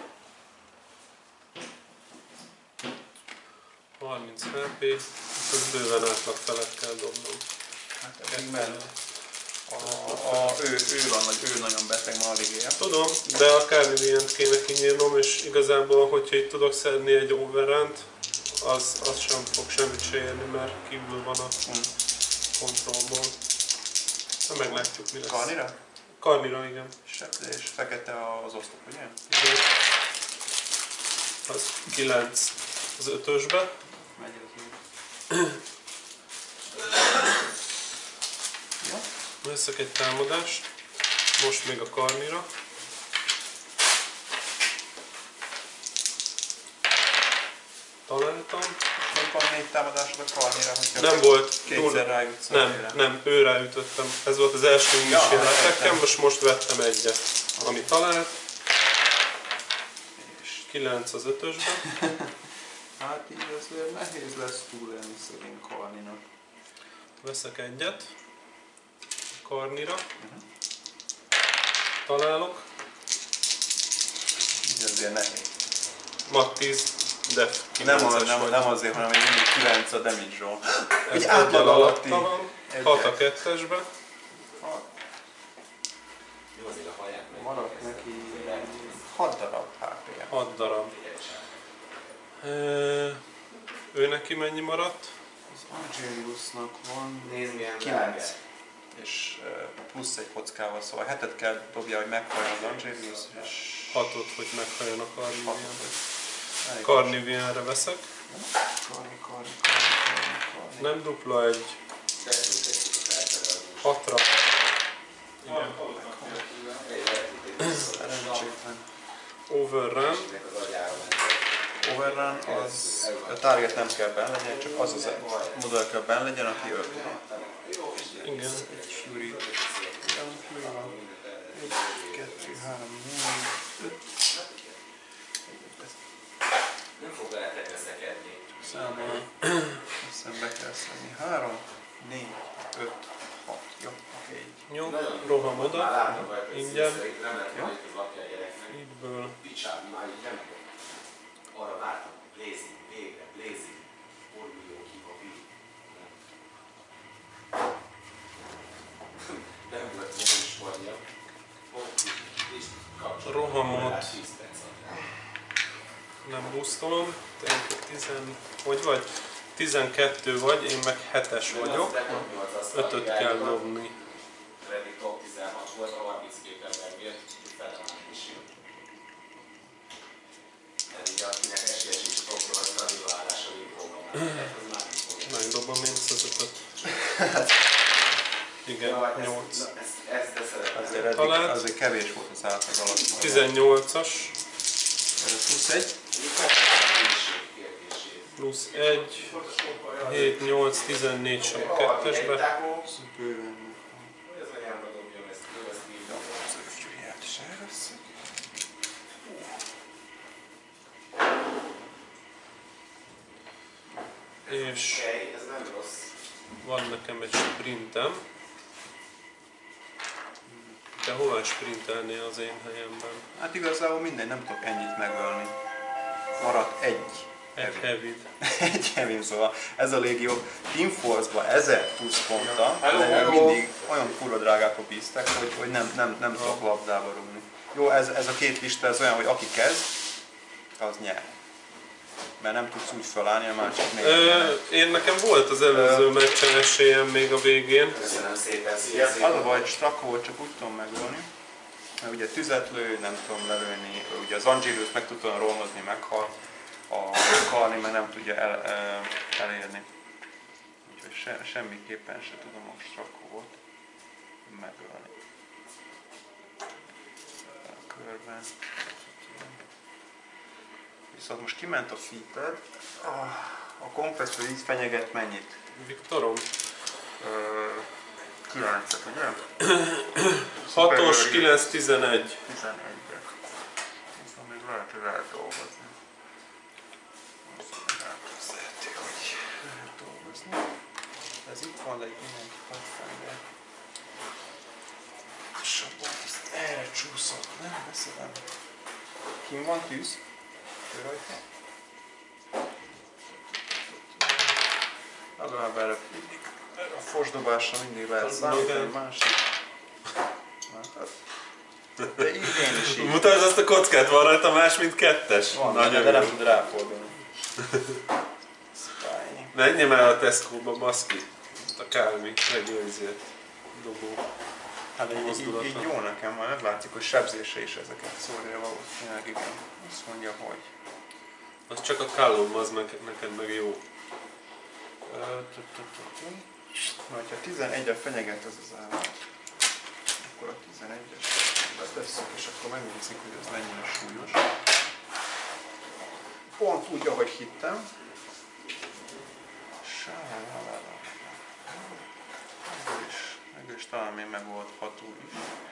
S4: harminc há pé, ez bőven átlag felett kell dobnom.
S3: Hát eddig mellett. A, a, ő, ő van, vagy ő nagyon beteg, ma alig él.
S4: Tudom, de a Carniviant kéne kinyírnom, és igazából, hogyha itt tudok szedni egy overrunt, az, az sem fog semmit se érni, mert kívül van a
S3: Hmm.
S4: kontrollból. Na meglátjuk, mi lesz.
S3: Karnira?
S4: Karnira, igen.
S3: És fekete az oszlop, ugye?
S4: Igen. Az kilenc az ötösbe.
S3: Megy az úgy. Jó.
S4: Veszek egy támadást, most még a Karnira. Találtam.
S3: Még van négy támadásod a Karnira, hogyha
S4: Nem volt.
S3: kétszer rájutsz.
S4: Nem, nem, ő ráütöttem. Ez volt az első
S3: Ja,
S4: kísérletekem, most most vettem egyet, ami talált.
S3: És
S4: kilenc az ötösben.
S3: hát így azért nehéz lesz túlélni szegény Karninak.
S4: Veszek egyet. Karnira. Találok.
S3: Így azért nehéz.
S4: mag tíz, def
S3: Nem, az,
S4: kilences
S3: nem,
S4: vagy.
S3: nem azért, hanem hogy mindig kilenc a damage roll.
S4: Ez
S3: Egy átlag
S4: egyel
S3: alatti.
S4: alatta van.
S3: Egyel.
S4: hat a kettesbe.
S2: Jó, azért a haját meg.
S3: Maradt neki hat darab há pé.
S4: hat darab. Ö, Ő neki mennyi maradt?
S3: Az Angeliusnak van
S2: Nézd milyen
S3: kilenc.
S2: drága.
S3: És uh, plusz egy kockával, szóval hetet kell dobja, hogy meghalljon az Angelius, és
S4: hatot, hogy meghalljon a
S3: hatot,
S4: Carnivian.
S3: hogy elég
S4: Carnivianre veszek.
S3: Karni, karni, karni, karni.
S4: Nem dupla egy.
S2: Beszéltettük a felterelést.
S4: hatra. Igen.
S3: Szerencsétlen.
S4: Overrun.
S2: Az agyára ment.
S3: Overrun, az a target nem kell benne legyen, csak az az modell kell benne legyen, aki ölt.
S4: Igen.
S3: Egy Fury. Olyan Fury van. Egy, kettő, három, négy, öt.
S2: Nem fog vele tegezdekedni.
S3: Számolom. Azt hiszem be kell szedni. három, négy, öt, hat. Jó, oké.
S4: Jó, roham
S2: Már
S4: oda.
S2: látom, hogy
S4: Ingyen.
S2: nem lehet, hogy az lapja a gyereknek.
S4: Ígyből.
S2: Picsám, már így nem arra vártam, hogy Blazing, végre, Blazing, Ormillió kipapi. Nem volt, nem is mondja.
S4: Rohamot nem boostolom. Te tizen... Hogy vagy? tizenkettő vagy, én meg hetes vagyok. ötöt kell dobni.
S2: Eddig top tizenhat volt, a harminckét ember miért, fele már is jön. Eddig akinek esélyes is topról, az a rivalálásra infóban.
S4: Megdobom én ezt az ötöt. Igen, nyolc.
S2: Ezt te szeretem.
S3: Azért, eddig,
S4: Talált.
S3: azért kevés volt az átlag alatt.
S4: tizennyolcas.
S3: Plusz egy.
S4: Plusz egy. hét, nyolc, tizennégy sem kettesbe.
S3: Bőven.
S2: Az anyámra dobjam ezt, ő ezt így.
S3: Az ő Furyát is elveszek.
S4: És
S2: Oké, ez nem rossz.
S4: van nekem egy sprintem. De hová sprintelnél az én helyemben?
S3: Hát igazából minden, nem tudok ennyit megölni. Maradt egy.
S4: Egy heavy.
S3: Egy heavy, szóval ez a légió Team Force-ba ezer plusz ponttal,
S2: Hello,
S3: de
S2: hello.
S3: mindig olyan kurva drágákba bíztek, hogy, hogy nem, nem, nem tudok labdába rúgni. Jó, ez, ez a két lista ez olyan, hogy aki kezd, az nyer. Mert nem tudsz úgy felállni, a másik négy.
S4: Ö, én nekem volt az előző meccsen esélyem még a végén.
S2: Köszönöm szépen,
S3: Az
S2: szia.
S3: a baj, hogy Strakót csak úgy tudom megölni, mert ugye tüzet lő, nem tudom lelőni, ugye az Angelius meg tud tudom rollozni, meghal, a Karni meg nem tudja el, el, elérni. Úgyhogy se, semmiképpen se tudom a Strakót megölni. körben. Viszont most kiment a feed-ed. A kompresszor így fenyeget mennyit?
S4: Viktorom.
S3: kilencet, ugye?
S4: hatos, kilenc, tizenegy.
S3: tizenegyre. Viszont még lehet, hogy lehet dolgozni. Szereti, hogy lehet dolgozni. Ez itt van, de egy mindenki Pathfinder. És a pont ezt erre csúszott, nem beszélem. Kim van tűz? Ő rajta? Legalább erre a fosdobásra mindig lehet számítani, egy másik. De így én is így.
S4: Mutasd azt a kockát, van rajta más, mint kettes.
S3: Van,
S4: nagyon
S3: de
S4: jó.
S3: nem tud ráfordulni.
S4: Menjem el a Tesco-ba, baszki. A Kálmi, megőrizért. Dobó.
S3: Hát így, így, így jó nekem, már nem látszik, hogy sebzése is ezeket szórja valószínűleg, igen. Azt mondja, hogy...
S4: Az csak a Callum, az meg, neked meg jó.
S3: Na, ha tizenegy a fenyeget az az állat, akkor a tizenegyes betesszük, és akkor megnézzük, hogy ez mennyire súlyos. Pont úgy, ahogy hittem. Meg is, meg is talán még megoldható is.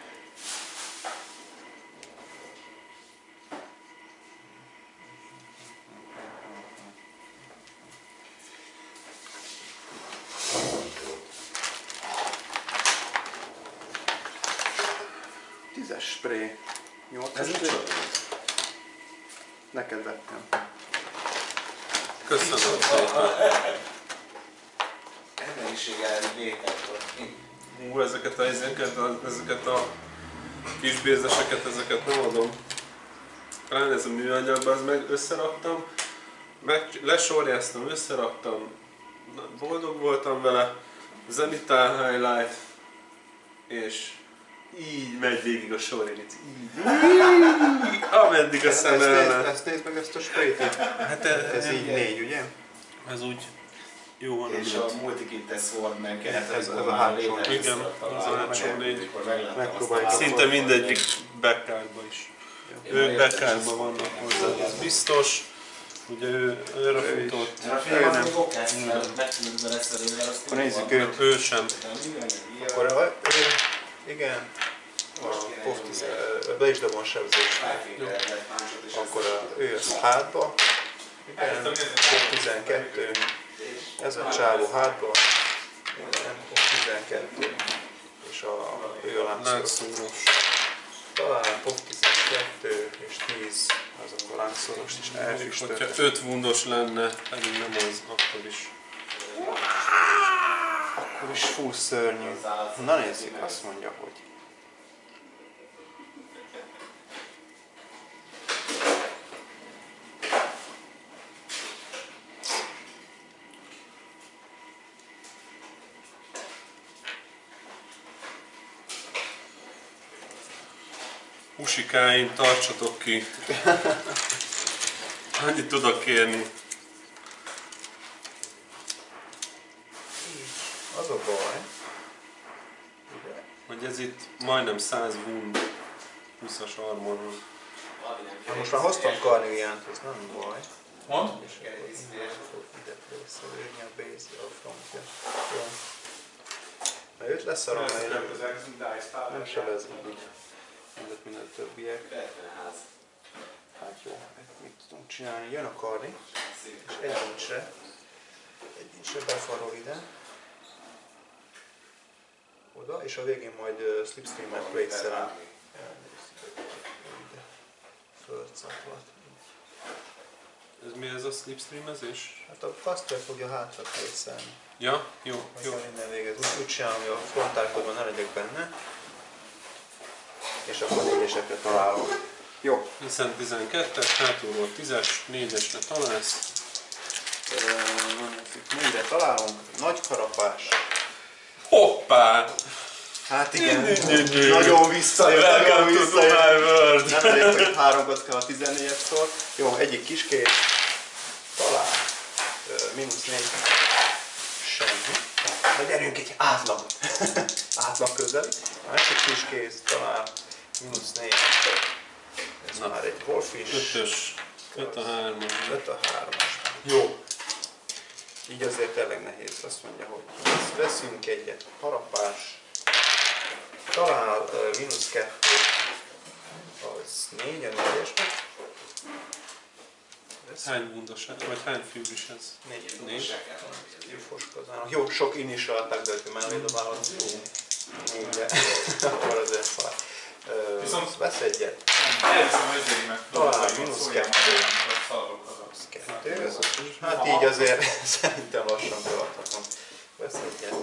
S3: Tízes spray. nyolcas spray. Neked vettem.
S4: Köszönöm szépen.
S2: Emberiséggel elég vételt volt.
S4: Ú, ezeket a, ezeket a, ezeket a kisbézeseket, ezeket nem adom. Talán ez a műanyagban, az meg összeraktam, meg lesorjáztam, összeraktam, boldog voltam vele, Zenithal Highlight, és így megy végig a sorjanic, így, ameddig a szem ellen.
S3: Ezt nézd meg, ezt a sprayt.
S4: Hát
S3: ez így négy, ugye?
S4: Ez úgy jó van.
S2: És a multikittes Sword meg ez,
S3: ez a hátsó.
S4: Igen, az a hátsó négy.
S3: Megpróbáljuk.
S4: Szinte mindegyik backcardban is. Ők backcardban vannak hozzá, ez biztos. Ugye ő őre futott.
S2: Ő nem.
S3: Akkor nézzük őt.
S4: Ő sem.
S3: Akkor a, igen, a pov tíz, be is dobom sebzésre. Akkor a, ő az hátba. Igen, pov tizenkettő. Ez a csávó hátba. Igen, pov tizenkettő. És a, ő a lángszóros. Talán pov tizenkettő és tíz azok a lángszorost is elfüstölt.
S4: Hogyha öt wundos lenne, pedig nem az, akkor is.
S3: Akkor is full szörnyű. Na nézzük, azt mondja, hogy
S4: Usikáim, tartsatok ki! Annyit tudok kérni.
S3: az a baj,
S4: Hogy ez itt majdnem száz wound, húszas armor van.
S3: na most már hoztam Carniviánt, ez nem baj.
S1: Mondd?
S3: És akkor ide fog ide visszaérni a base a frontja. Jó. Na őt leszarom, mert nem sebez így. Mindent minden többiek. Hát jó, mit tudunk csinálni? Jön a Carni, és egy nincsre. Egy nincsre befarol ide. Oda, és a végén majd uh, slipstream-et place-elem. Ide. Földszaklat.
S4: Ez mi ez a slipstreamezés?
S3: Hát a faster fogja hátra place-elni.
S4: Ja, jó,
S3: Jó.
S4: jó.
S3: Minden végez. Úgy, úgy csinálom, hogy a frontálkodban ne legyek benne. És akkor négyesekre találom. Jó.
S4: Hiszen tizenkettes, hátulról tízes, négyesre találsz.
S3: Négyre találunk. Nagy karapás.
S4: Hoppá!
S3: Hát igen, nagyon visszajött,
S4: Welcome
S3: nagyon
S4: to
S3: visszajött.
S4: my world!
S3: Nem elég, hogy három kocka a tizennégyes szól. Jó, egyik kiskés. Talán. Mínusz négy. Semmi. Na gyerünk egy átlagot. Átlag közeli. Másik kiskész talán. Mínusz négy. Ez
S4: Na.
S3: már egy Wolfish.
S4: Ötös. öt a hármas.
S3: öt a hármas. Jó. Így azért elég nehéz. Azt mondja, hogy veszünk egyet. Harapás. Talál uh, mínusz kettő. Az négy a négyesnek.
S4: Hány bundos, vagy hány fűrűs ez?
S3: Négy.
S4: Négy.
S3: Foskozálnak. Jó, sok initial attack, de hogyha mellé dobálod. Négyre. Akkor azért fáj. Uh,
S1: Viszont-
S3: vesz egyet.
S1: Elviszem ezért meg.
S3: Talán mínusz kettő. Kettő. Hát így azért szerintem lassan feladhatom. Vesz egyet.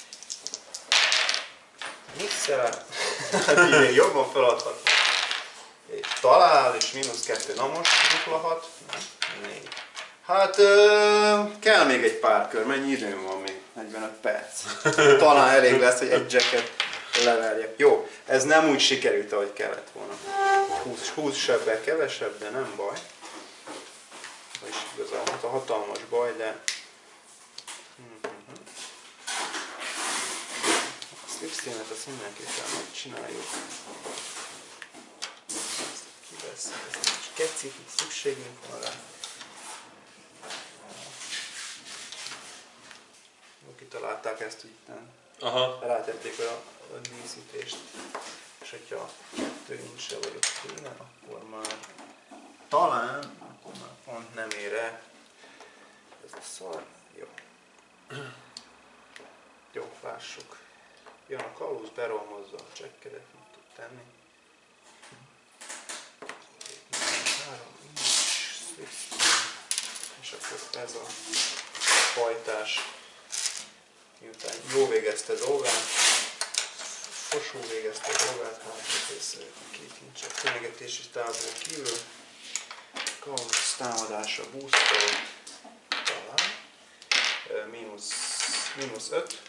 S3: Mixel. Hát így még jobban feladhatom. És talál, és mínusz kettő. Na most dupla hat. Négy. Hát ö, kell még egy pár kör. Mennyi időm van még? negyvenöt perc. Talán elég lesz, hogy egy jacket leverjek. Jó, ez nem úgy sikerült, ahogy kellett volna. húsz, húsz sebbel kevesebb, de nem baj. És igazából hát a hatalmas baj, de... A slipstreamet azt mindenképpen megcsináljuk. Ezt kivesz, ezt egy kecit, szükségünk van rá. Kitalálták ezt, hogy itten
S4: Aha.
S3: rátették a, a díszítést, és hogyha kettőnk se vagyok tőle, akkor már talán, akkor már pont nem ér el. Ez a szar. Jó. Jó, lássuk. Jön a kalóz, berolmozza a csekkedet, mit tud tenni. Három, nincs, és akkor ez a fajtás. Miután jó végezte dolgát, Fosó végezte dolgát, hát ez két incsek fenyegetés és távol kívül. Kalóz támadása boostol, talán, mínusz, mínusz öt.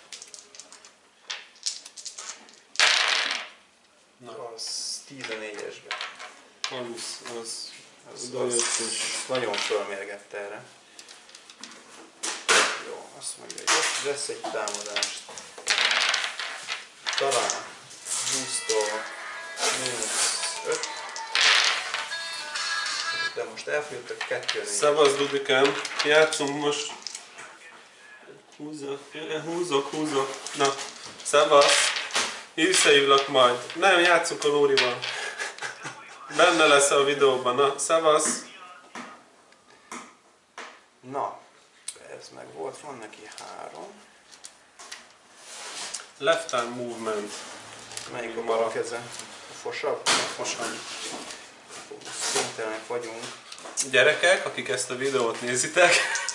S4: Na.
S3: Az tizennégyesben.
S4: Alusz, az...
S3: Az,
S4: Udajött
S3: az
S4: is.
S3: nagyon fölmérgett erre. Jó, azt mondja, hogy lesz egy támadást. Talán boostol mínusz öt. De most elfogyottak kettő négy.
S4: Szevasz Dudikám, játszunk most. Húzok, húzok, húzok. Na, szevasz. Visszahívlak majd. Nem, játszunk a Lórival. Benne lesz a videóban. Na, szevasz.
S3: Na, ez meg volt, van neki három.
S4: Left time movement.
S3: Melyik a bal keze? A fosabb? A
S4: Fosabb.
S3: Szintelenek vagyunk.
S4: Gyerekek, akik ezt a videót nézitek.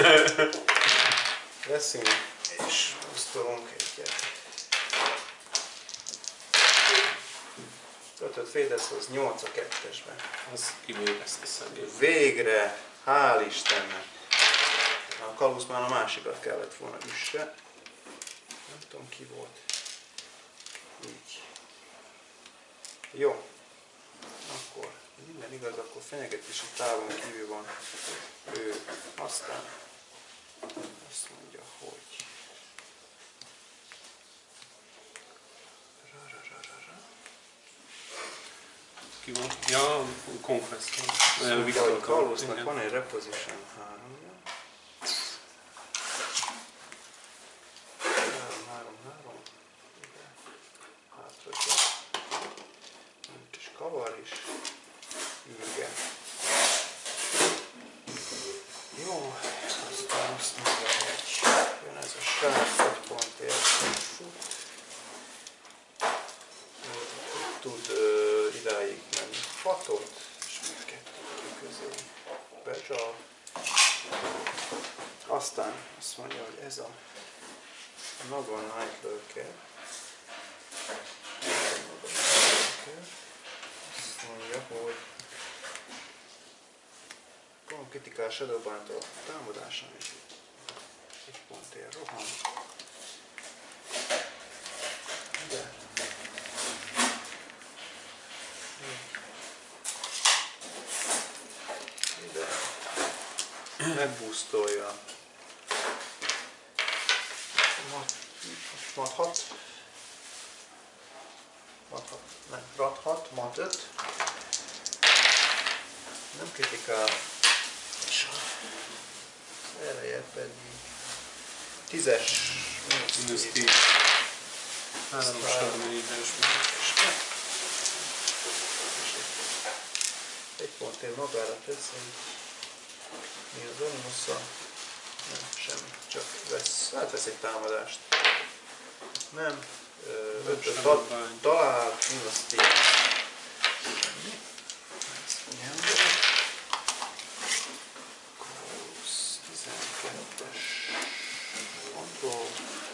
S3: Veszünk és boostolunk egyet. ötöt fédesz, az nyolc a kettesben.
S4: Az kivégezte szegény.
S3: Végre, hál' Istennek! A kalóz már a másikat kellett volna üsse. Nem tudom ki volt. Így. Jó. Akkor minden igaz, akkor fenyegetési távon kívül van ő. Aztán azt mondja, hogy
S4: Ki van? Ja, Conquest.
S3: Szóval,
S4: Viktor
S3: hogy Kalóznak
S4: igen.
S3: van egy reposition háromja. három, három, három. Hátra kell. Egy kis kavar is. Ürge. Jó, aztán azt mondja, hogy jön ez a srác, öt pontért fut. Tud ö, idáig menni hatot, és még kettő közé becsal. Aztán azt mondja, hogy ez a Naga Night Lurker. Azt mondja, hogy Con Critical Shadowband-tól támadáson is egy pontért rohan. De ide megboostolja mat hat, mat hat, nem, rat hat, mat öt, Nem kritikál. Ereje pedig tízes,
S4: Mínusz tíz. Három sor négyes.
S3: Egy pontért magára tesz egy... Mi az Animusszal? Nem, semmi, csak vesz, hát vesz egy támadást. Nem, ötöt ta, talál, mínusz tíz. Semmi. Ez nyelvre. Kósz, tizenkettes. Kontroll.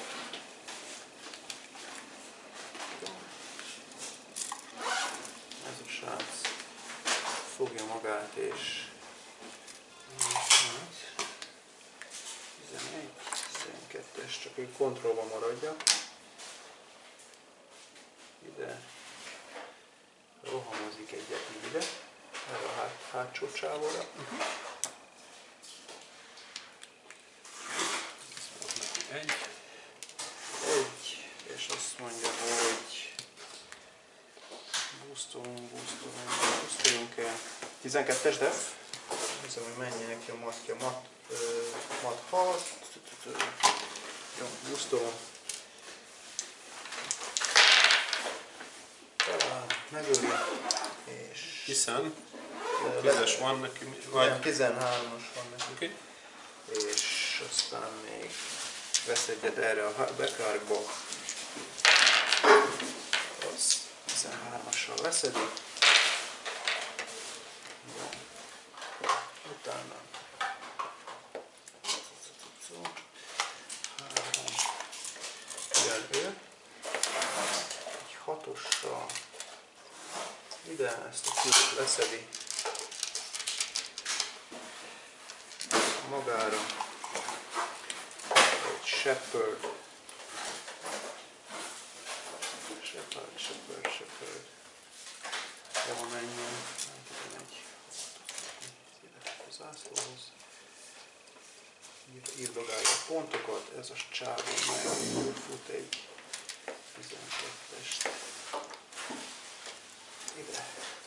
S3: Ez a srác fogja magát és tizenegy, tizenkettes, csak ő kontrollban maradja. Ide rohamozik egyet ide, erre a hát, hátsó csávóra. Uh-huh.
S4: Egy.
S3: Egy, és azt mondja, hogy boostolunk, boostolunk, boostoljunk el. tizenkettes def. Nézem, hogy mennyi neki a matja. Mat, uh, mat hat. Jó, boostolom. Talán megöli. És...
S4: Hiszen tízes van neki, vagy...
S3: Nem, tizenhármas van neki.
S4: Okay.
S3: És aztán még vesz egyet erre a backharkba. Az tizenhármassal leszedi. Jó. Utána három. Jön ő. Egy hatossal. Ide ezt a kicsit leszedi. Magára. Egy shepherd. Shepherd, shepherd, shepherd. Jó, menjen. tizenegy. Ide a zászlóhoz. Írdogálja a pontokat. Ez a csávó meg fut egy tizenkettest. Ide.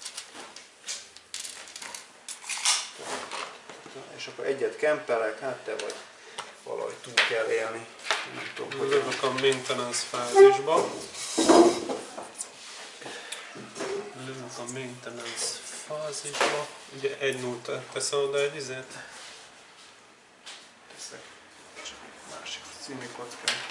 S3: És akkor egyet kempelek, hát te vagy valahogy túl kell élni. Nem tudom, hogy...
S4: Lövök a maintenance fázisba. Lövök a maintenance fázisba. Ugye egy nullát teszel oda egy izét?
S3: Teszek. Csak egy másik című kockán.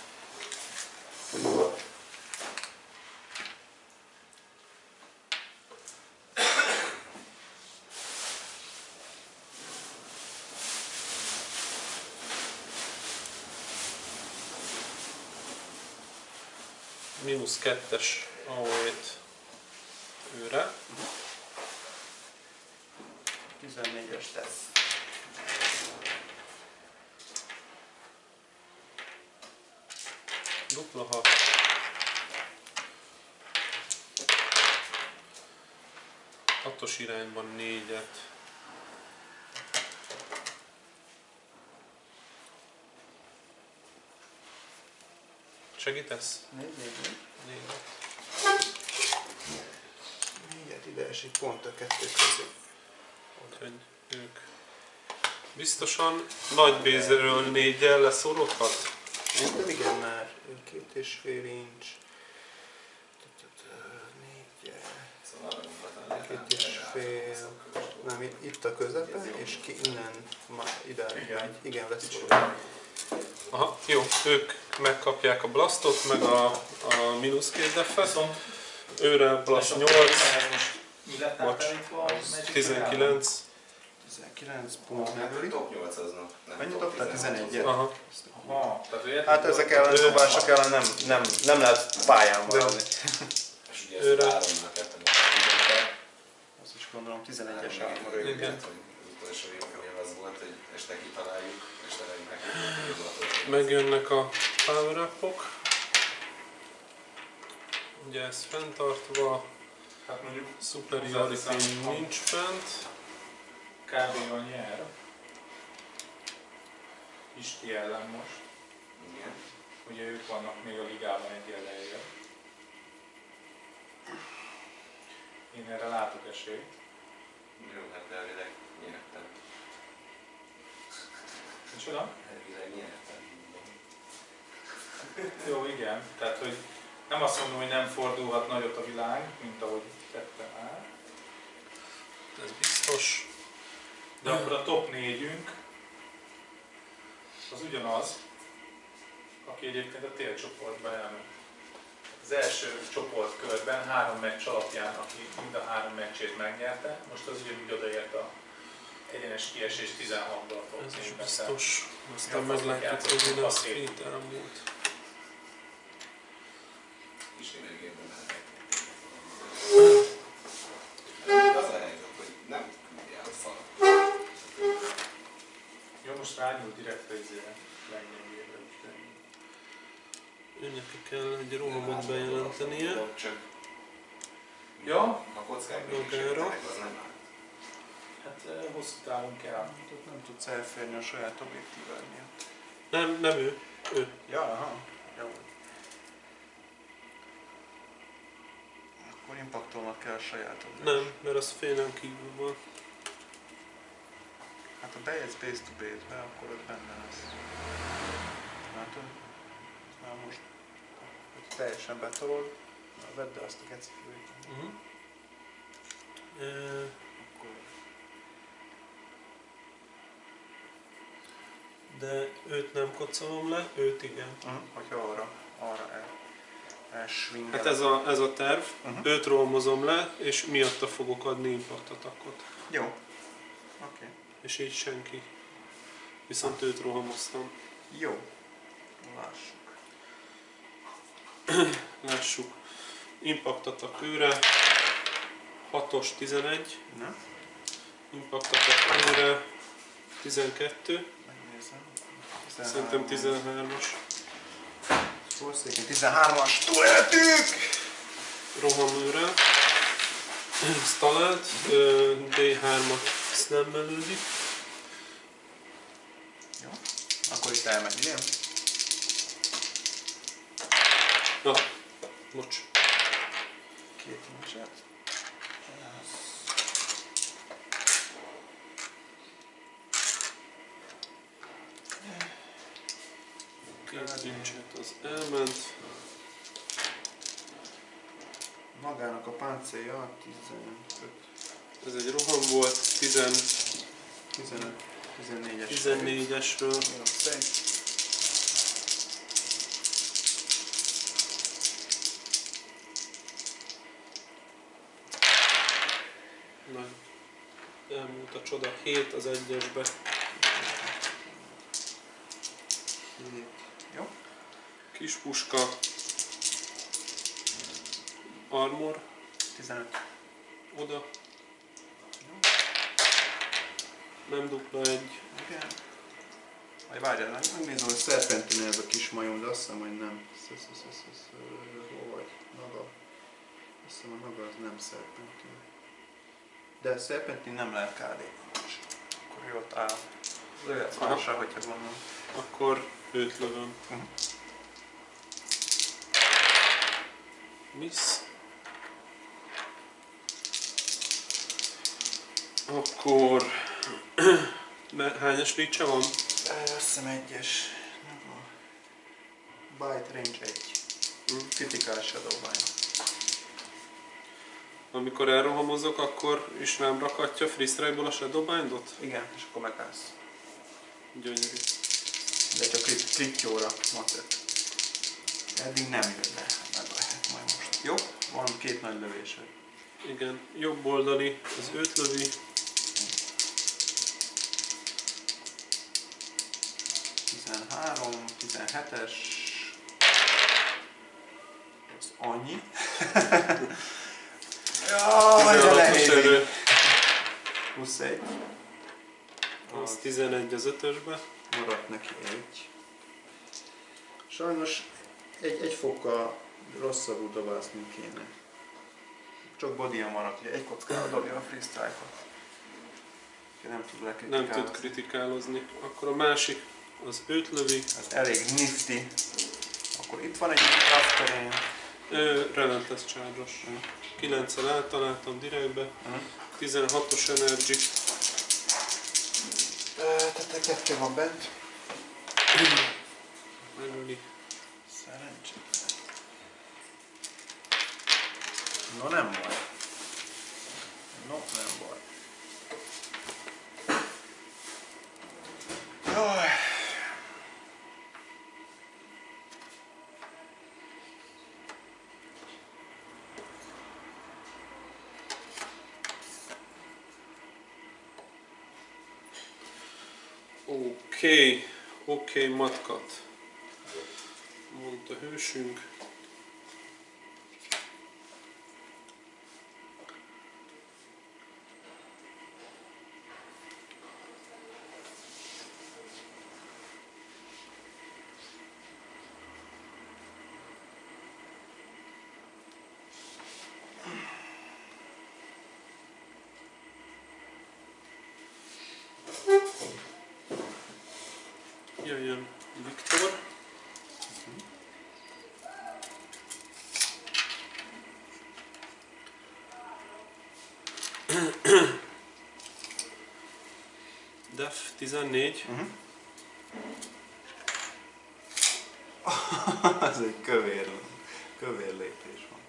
S4: Mínusz kettes á o é-t őre.
S3: tizennégyes tesz.
S4: Dupla hat. Hatos irányban négyet. Segítesz?
S3: Négy, négy, négy.
S4: Négyet.
S3: Négyet ide esik pont a kettő közé.
S4: Úgyhogy ők biztosan nagy bézerről négyel leszórodhat?
S3: De igen, már két és fél inch. Négyel. Két és fél. Nem, itt a közepe, és ki innen már ide, igen, leszorul.
S4: Aha, jó, ők megkapják a blastot, meg a, a mínusz két deffet. Őre blast nyolc, bocs, tizenkilenc.
S3: tizenkilenc pont megöli.
S2: Top nyolcaznak.
S3: Mennyit dobtál? tizenegyet?
S4: Aha.
S1: Aha, tehát
S3: Hát ezek ellen dobások ellen nem, nem, nem lehet pályán maradni.
S2: És ugye ezt háromnak ketten
S3: Azt is gondolom tizenegyes álmra jön.
S4: Igen.
S2: Az utolsó évben az volt, hogy este kitaláljuk, és találjuk neki.
S4: Megjönnek a power up-ok. Ugye ez fenntartva,
S1: hát mondjuk
S4: superiority nincs fent.
S1: kb-val nyer. Isti ellen most.
S2: Igen.
S1: Ugye ők vannak még a ligában egy elején. Én erre látok esélyt.
S2: Jó, hát elvileg nyertem.
S1: Micsoda?
S2: Elvileg nyertem.
S1: Jó, igen. Tehát, hogy nem azt mondom, hogy nem fordulhat nagyot a világ, mint ahogy tettem el.
S4: Ez biztos.
S1: De akkor a top négyünk az ugyanaz, aki egyébként a télcsoportban elment. Az első csoportkörben három meccs alapján, aki mind a három meccsét megnyerte, most az ugyanúgy odaért a egyenes kiesés tizenhatba a top
S4: Ez is
S1: négyben.
S4: biztos. Aztán
S1: Ja,
S4: meglátjuk,
S1: azt
S4: hogy mi lesz
S1: azt
S4: két elmúlt.
S2: Kis idegében mehetek. Az a helyzet, hogy nem küldi el a falat.
S1: Jó, most rányúl direkt a izére, legnyelvére, úgyhogy
S4: Neki kell egy rohamot bejelentenie.
S2: Csak
S1: ja,
S2: a kockák
S4: Magára.
S2: az nem áll.
S1: hát eh, hosszú távon kell.
S3: Ott nem tudsz elférni a saját objektíved miatt.
S4: Nem, nem ő. Ő.
S3: Ja, aha. Jó. Akkor impaktolnod kell a sajátod.
S4: Nem, mert az félen kívül van.
S3: Hát ha bejössz base to base-be, akkor ott benne lesz. Látod? Már most, hogy teljesen betolod, na, vedd el azt a geci fülét.
S4: Uh-huh. E,
S3: Akkor
S4: de őt nem kocolom le, őt igen.
S3: uh-huh. Hogyha arra, arra el, elswingel.
S4: Hát ez a, ez a terv.
S3: Uh-huh.
S4: Őt rohamozom le, és miatta fogok adni impact attackot.
S3: Jó. Oké. Okay.
S4: És így senki. Viszont őt rohamoztam.
S3: Jó. Lássuk.
S4: Lássuk. Impact attack őre. hatos tizenegy.
S3: Na,
S4: Impact attack őre. tizenkettő.
S3: megnézem.
S4: Szerintem tizenhármas.
S3: Szószéken tizenhármas túléltük!
S4: Roham őre. Stalált. dé hármat szlemmelődik.
S3: Jó. Akkor itt elmegy, ugye?
S4: Na, bocs.
S3: Két incset.
S4: Két incset az elment.
S3: Magának a páncélja tizenöt,
S4: Ez egy roham volt.
S3: tizenöt, tizennégyes.
S4: tizennégyesről.
S3: Jó, szép.
S4: Na, elmúlt a csoda. hét az egyesbe.
S3: Jó.
S4: Kis puska. Armor.
S3: tizenöt.
S4: Oda.
S3: Jó.
S4: Nem dupla egy.
S3: Igen. Majd várjál, megnézem, hogy Serpentin ez a kis majom, de azt hiszem, hogy nem. Hol vagy? Naga. Azt hiszem, a Naga az nem Serpentin. De Serpentin nem lehet ká dé. Akkor ő ott áll. Lőhetsz másra, hogyha gondolom.
S4: Akkor őt lövöm.
S3: Uh-huh.
S4: Miss. Akkor... Hányas reach van?
S3: Azt hiszem egyes. Bite range egy. Critical Shadowbind.
S4: Amikor elrohamozok, akkor is rám rakatja Free Strike-ból a Shadowbindot?
S3: Igen, és akkor megállsz.
S4: Gyönyörű.
S3: De csak crit, critjóra macet. Eddig nem jön le. Meg lehet majd most. Jó? Van két nagy lövésed.
S4: Igen, jobb oldali az őt lövi.
S3: tizenhárom, tizenhetes. Ez annyi. Jaj, de nehéz.
S4: erő.
S3: plusz egy.
S4: Az tizenegy az ötösbe.
S3: Maradt neki egy. Sajnos egy, egy fokkal rosszabbul dobászni kéne. Csak bodyan maradt, hogy egy kockára dobja a freestrike-ot. Nem tud lekritikálni.
S4: Nem tud kritikálozni. Akkor a másik az őt lövi.
S3: Ez elég nifty. Akkor itt van egy Rafterén.
S4: Relentless charge-os. kilenccel áttaláltam direktbe.
S3: Uh-huh.
S4: tizenhatos energy.
S3: Tehát kettő van bent.
S4: Megöli.
S3: Szerencsé. No nem baj. No nem baj. Jaj.
S4: Oké, oké, matkat. Mondta hősünk. Jöjjön Viktor. Def tizennégy.
S3: Uh-huh. Ez egy kövér, kövér lépés van.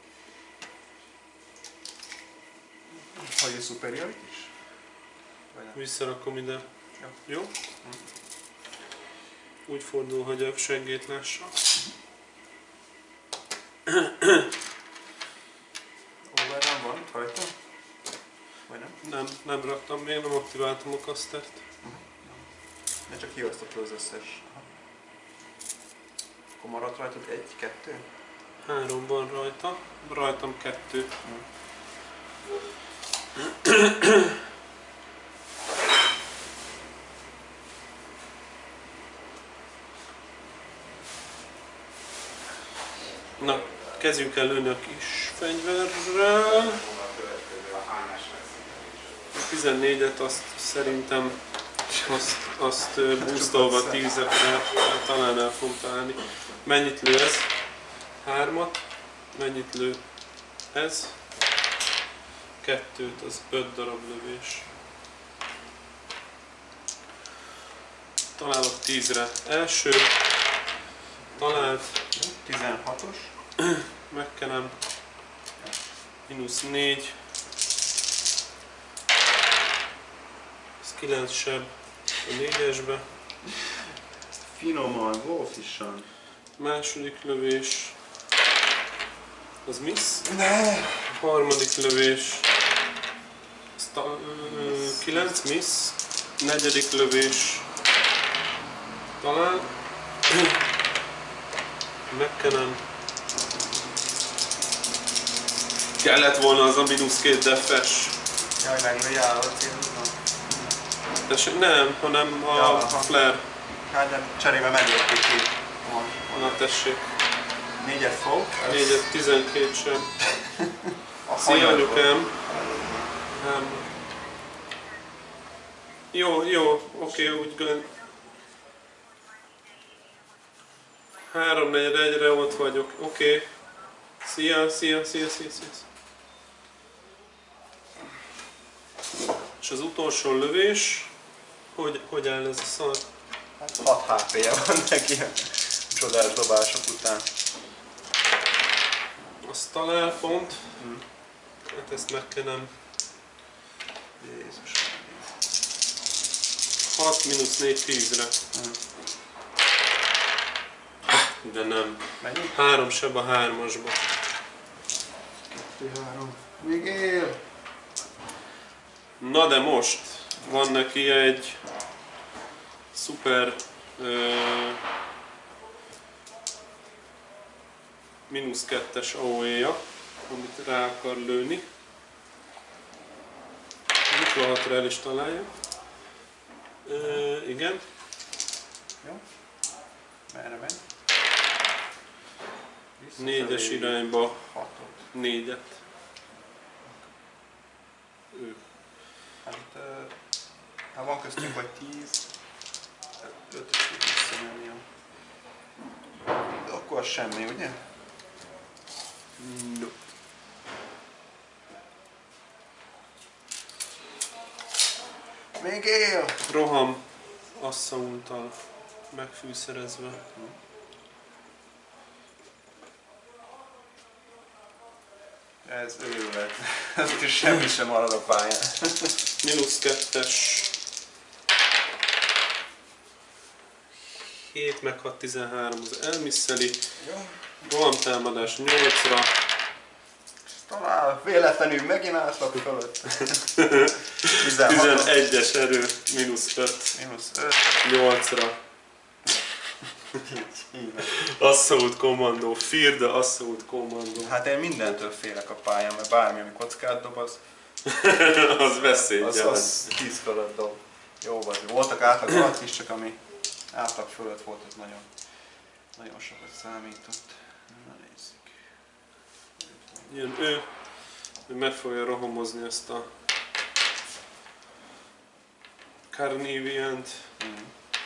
S3: Hogy a superiority is? Vagy nem?
S4: Visszarakom ide.
S3: Jó.
S4: Jó?
S3: Uh-huh.
S4: Úgy fordul, hogy a seggét lássa.
S3: Overrun van itt rajta? Vagy nem?
S4: Nem, nem raktam még, nem aktiváltam a kasztert.
S3: Én csak kiosztottam az összes. Aha. Akkor maradt rajtad egy, kettő?
S4: Három van rajta, rajtam kettő. Na, kezdjünk el lőni a kis fegyverrel. A tizennégyet azt szerintem azt, azt boostolva tízre talán el fogom találni. Mennyit lő ez? Hármat. Mennyit lő ez? Kettőt, az öt darab lövés. Találok tízre. Első. Talált.
S3: tizenhatos.
S4: Megkenem. Mínusz négy. Ez kilenc seb a négyesbe.
S3: Finoman, Wolfisan.
S4: Második lövés. Az miss.
S3: Ne!
S4: Harmadik lövés. Az ta- ö, kilenc miss. Negyedik lövés. Talán. Megkenem. Kellett volna az a mínusz két defes.
S3: Jaj, meglőjál a célodban.
S4: Tessék, nem, hanem a
S3: Ja,
S4: flare.
S3: Hát de cserébe meglőtték ki.
S4: Na tessék.
S3: Négyet fog.
S4: négyet, tizenkét sem.
S3: A
S4: Szia
S3: hanyagból.
S4: anyukám. Nem. Jó, jó, oké, úgy gond. Három negyed egyre ott vagyok, oké. Szia, szia, szia, szia, szia. És az utolsó lövés, hogy, hogy áll ez a szar?
S3: Hát hat há pé-je van neki a csodás dobások után.
S4: Az talál pont.
S3: Hmm.
S4: Hát ezt megkenem.
S3: Jézus.
S4: hat mínusz négy tízre.
S3: Hmm.
S4: De nem.
S3: Mennyi?
S4: Három seb a hármasba.
S3: Kettő, három. Még él.
S4: Na de most van neki egy szuper ö, mínusz kettes á o é-ja, amit rá akar lőni. huszonhatra el is találja. Ö, igen.
S3: Jó. Merre megy?
S4: Négyes irányba
S3: Hatot.
S4: négyet. Ő.
S3: Hát, uh, hát van köztünk vagy tíz. ötöt tud visszamenni. Akkor az semmi, ugye?
S4: No.
S3: Még él!
S4: Roham asszaulttal megfűszerezve.
S3: Ez őrület. Ez is semmi sem marad a pályán.
S4: Mínusz kettes. hét meg hat, tizenhárom az elmisszeli. Roham támadás nyolcra.
S3: Talán véletlenül megint álltak fölött.
S4: tizenegyes erő, mínusz öt.
S3: Mínusz öt.
S4: nyolcra. Assault Commando, Fear the Assault Commando.
S3: Hát én mindentől félek a pályán, mert bármi, ami kockát dob, az,
S4: az veszélyt
S3: az,
S4: jelent.
S3: az tíz fölött dob. Jó vagy. Voltak átlag alatt is, csak ami átlag fölött volt, az nagyon, nagyon sokat számított. Na nézzük.
S4: Jön ő, ő meg fogja rohamozni ezt a Carniviant.
S3: Mm.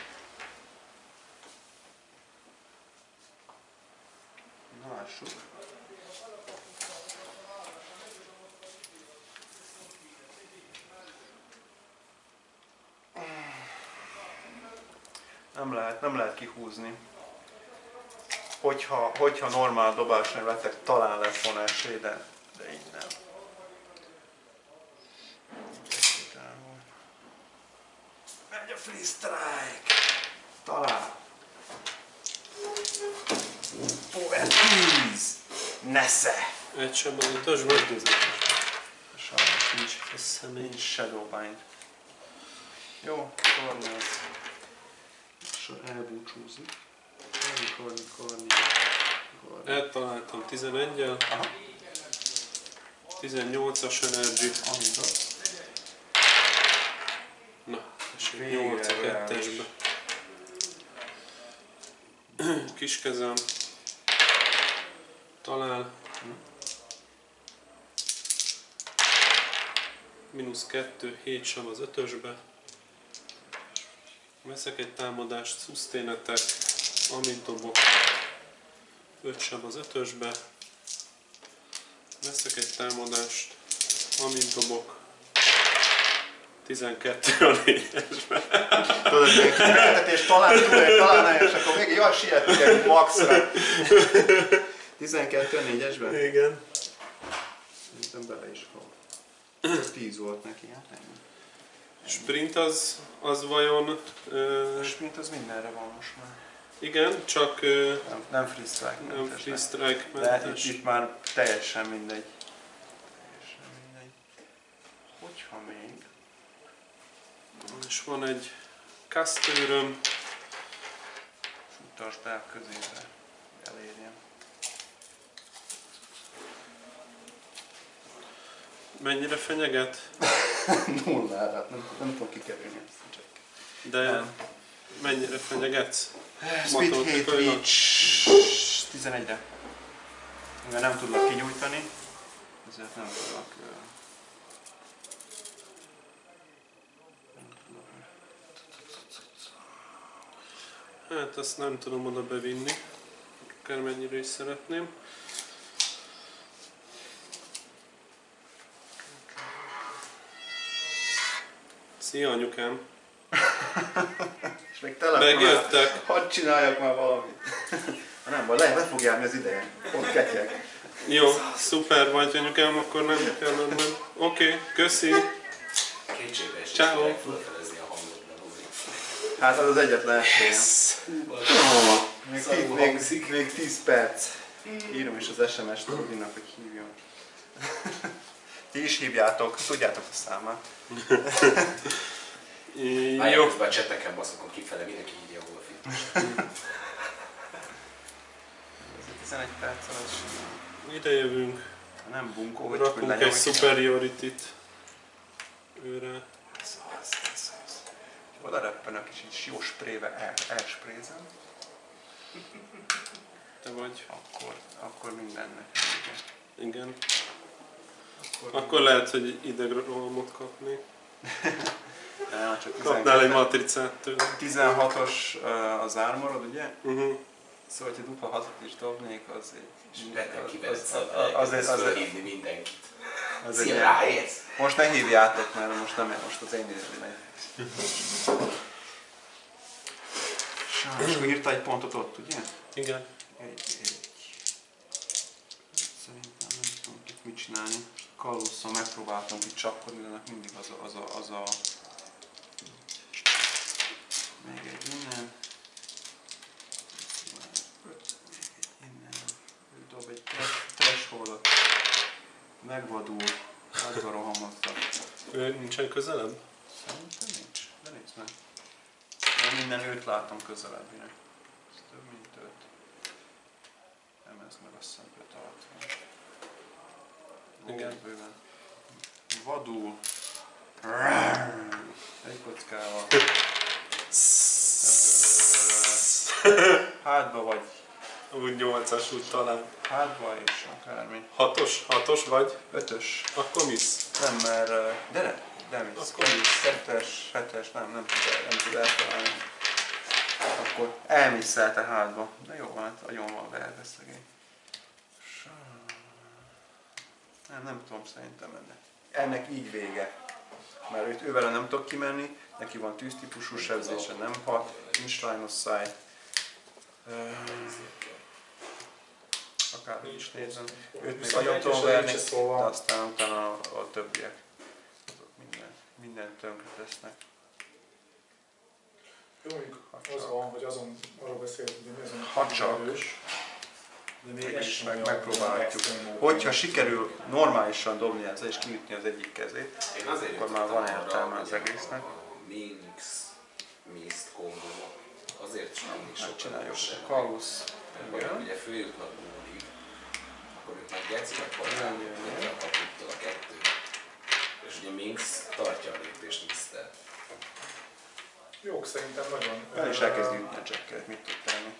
S3: Na lássuk. Nem lehet, nem lehet kihúzni. Hogyha, hogyha normál dobásnál vettek, talán lett volna esély, de, de így nem. Megy a free strike! Talán! Power tíz! Nesze!
S4: Egy sebben utasban.
S3: Sajnos nincs,
S4: Ez személy.
S3: nincs Shadowbind. Jó, Korni az. És elbúcsúzik. Korni, Korni, Korni. Korni.
S4: Eltaláltam tizeneggyel.
S3: Aha.
S4: tizennyolcas energy.
S3: Amiga.
S4: Na, esik
S3: Végre
S4: nyolc a
S3: reális.
S4: kettesbe. Kiskezem. Talál. Mínusz kettő, hét sem az ötösbe. Veszek egy támadást, szuszténetek, amint dobok. öt sem az ötösbe. Veszek egy támadást, amint dobok. tizenkettő a négyesbe.
S3: Tudod, hogy kimehetetés talán tudja, talán nagyon, és akkor még jaj, sietünk maxra. tizenkettő a négyesben?
S4: Igen.
S3: Szerintem bele is fog. tíz volt neki, hát ennyi.
S4: Sprint az, az vajon... Uh,
S3: A sprint az mindenre van most már.
S4: igen, csak uh,
S3: Nem, nem free strike
S4: nem
S3: mentes,
S4: free strike
S3: de itt,
S4: mentes.
S3: itt már teljesen mindegy. Teljesen mindegy. Hogyha még...
S4: És van egy Casteröm.
S3: Utasd be a közébe, elérjen.
S4: Mennyire fenyeget?
S3: Nullára, hát nem, nem tudom kikerülni ezt csak.
S4: De
S3: Nem.
S4: mennyire fenyegetsz?
S3: Speed hét
S4: Matematikailag?
S3: reach tizenegyre. Mivel nem tudlak kigyújtani, ezért nem tudlak... ö, nem tudlak.
S4: Hát azt nem tudom oda bevinni. Akármennyire is szeretném. Szia anyukám!
S3: És még telefonál.
S4: Megjöttek!
S3: Hadd csináljak már valamit. Ha nem, vagy le, le fog járni az ideje. Ott ketyeg.
S4: Jó, szuper vagy anyukám, akkor nem kell mennem. Oké, okay, köszi!
S2: Kétségbe esés,
S4: Ciao.
S2: tényleg fölfelezni a hangodban, Lóri.
S3: Hát az az egyetlen esélyem. Még,
S2: Szarul
S3: tíz, még,
S2: hangzik.
S3: még tíz perc. Írom is az es em es-t Lórinak, hogy hívjon. Ti is hívjátok, tudjátok a számát.
S2: Már
S4: Jó,
S2: közben a cseteken baszokon kifele, mindenki hívja a Wolfit.
S3: tizenegy perc alatt simán.
S4: ide jövünk.
S3: Ha nem bunkó, hogy
S4: Rakunk egy superiority-t őre.
S3: Ez az, ez az. Oda reppenök és így jó spréve el, elsprézem.
S4: Te vagy.
S3: Akkor, akkor mindennek. Igen.
S4: Igen.
S3: Akkor,
S4: Akkor lehet, hogy idegrohamot kapni.
S3: Ne, csak
S4: Kapnál egy matricát tőle.
S3: tizenhatos uh, az armorod, ugye?
S4: Uh-huh.
S3: Szóval, hogy dupla hatot is dobnék, az egy...
S2: És nekem kivered
S3: az-
S2: szemben,
S3: az- az-
S2: elkezdesz
S3: az-
S2: fölhívni mindenkit.
S3: az egy
S2: Szia,
S3: ilyen-
S2: ráérsz?
S3: Most ne hívjátok, mert most nem, most az én időm megy. És akkor írta egy pontot ott, ugye?
S4: Igen.
S3: Egy, egy. Szerintem nem tudom itt mit csinálni. Kallusszal megpróbáltam itt csapkodni, de ennek mindig az a, az a, az a... Még egy innen. Öt, még egy innen. Ő dob egy thresholdot. Megvadul. Nagyba rohamozza.
S4: Ő nincsen közelebb?
S3: Szerintem nincs, de nézd meg. Én minden őt látom közelebbinek. Ez több mint öt. Nem ez meg azt hiszem öt alatt van.
S4: Igen.
S3: Ó, bőven. Vadul. Egy kockával. Ö, Hátba vagy.
S4: Úgy nyolcas, úgy talán.
S3: Hátba és akármi.
S4: Hatos? Hatos vagy?
S3: Ötös.
S4: Akkor misz.
S3: Nem, mert... ö, De ne, nem is.
S4: Akkor misz.
S3: Hetes, hetes, nem, nem tud, el- nem tud eltalálni. Akkor elmisszelte hátba. De jó van, hát agyon van verve szegény. Nem, nem tudom szerintem ennek. Ennek így vége. Mert őt ővele nem tudok kimenni, neki van tűztípusú sebzése, nem hat, nincs lájnos száj. Akárhogy is nézem. Őt még
S1: Viszont
S3: agyon tudom
S1: egyesre
S3: verni,
S1: nincs
S3: de
S1: szóval.
S3: aztán utána a, a többiek. Azok minden, minden tönkre tesznek.
S1: Jó, mondjuk az van, hogy azon arról beszéltünk, hogy mi azon
S3: Hacsak.
S1: erős, de még ez
S3: Mégis
S1: sem
S3: meg
S1: olyan
S3: megpróbálhatjuk.
S1: extrém módon.
S3: Hogyha sikerül normálisan dobni ezzel és kiütni az egyik kezét,
S2: Én azért
S3: akkor már
S2: jutottam
S3: van
S2: arra,
S3: értelme
S2: hogy
S3: az egésznek.
S2: A Minx Mist kombó azért sem mindig sokkal
S3: Megcsináljuk.
S2: erősebb.
S3: Kallusz.
S2: Amikor ugye följutnak úrig, akkor ők meg gecinek vannak,
S3: Igen,
S2: mint a kaputtól a kettő. És ugye Minx tartja a lépést Mister.
S1: Jók szerintem nagyon.
S3: El is elkezdi ütni a jacket, mit tud tenni.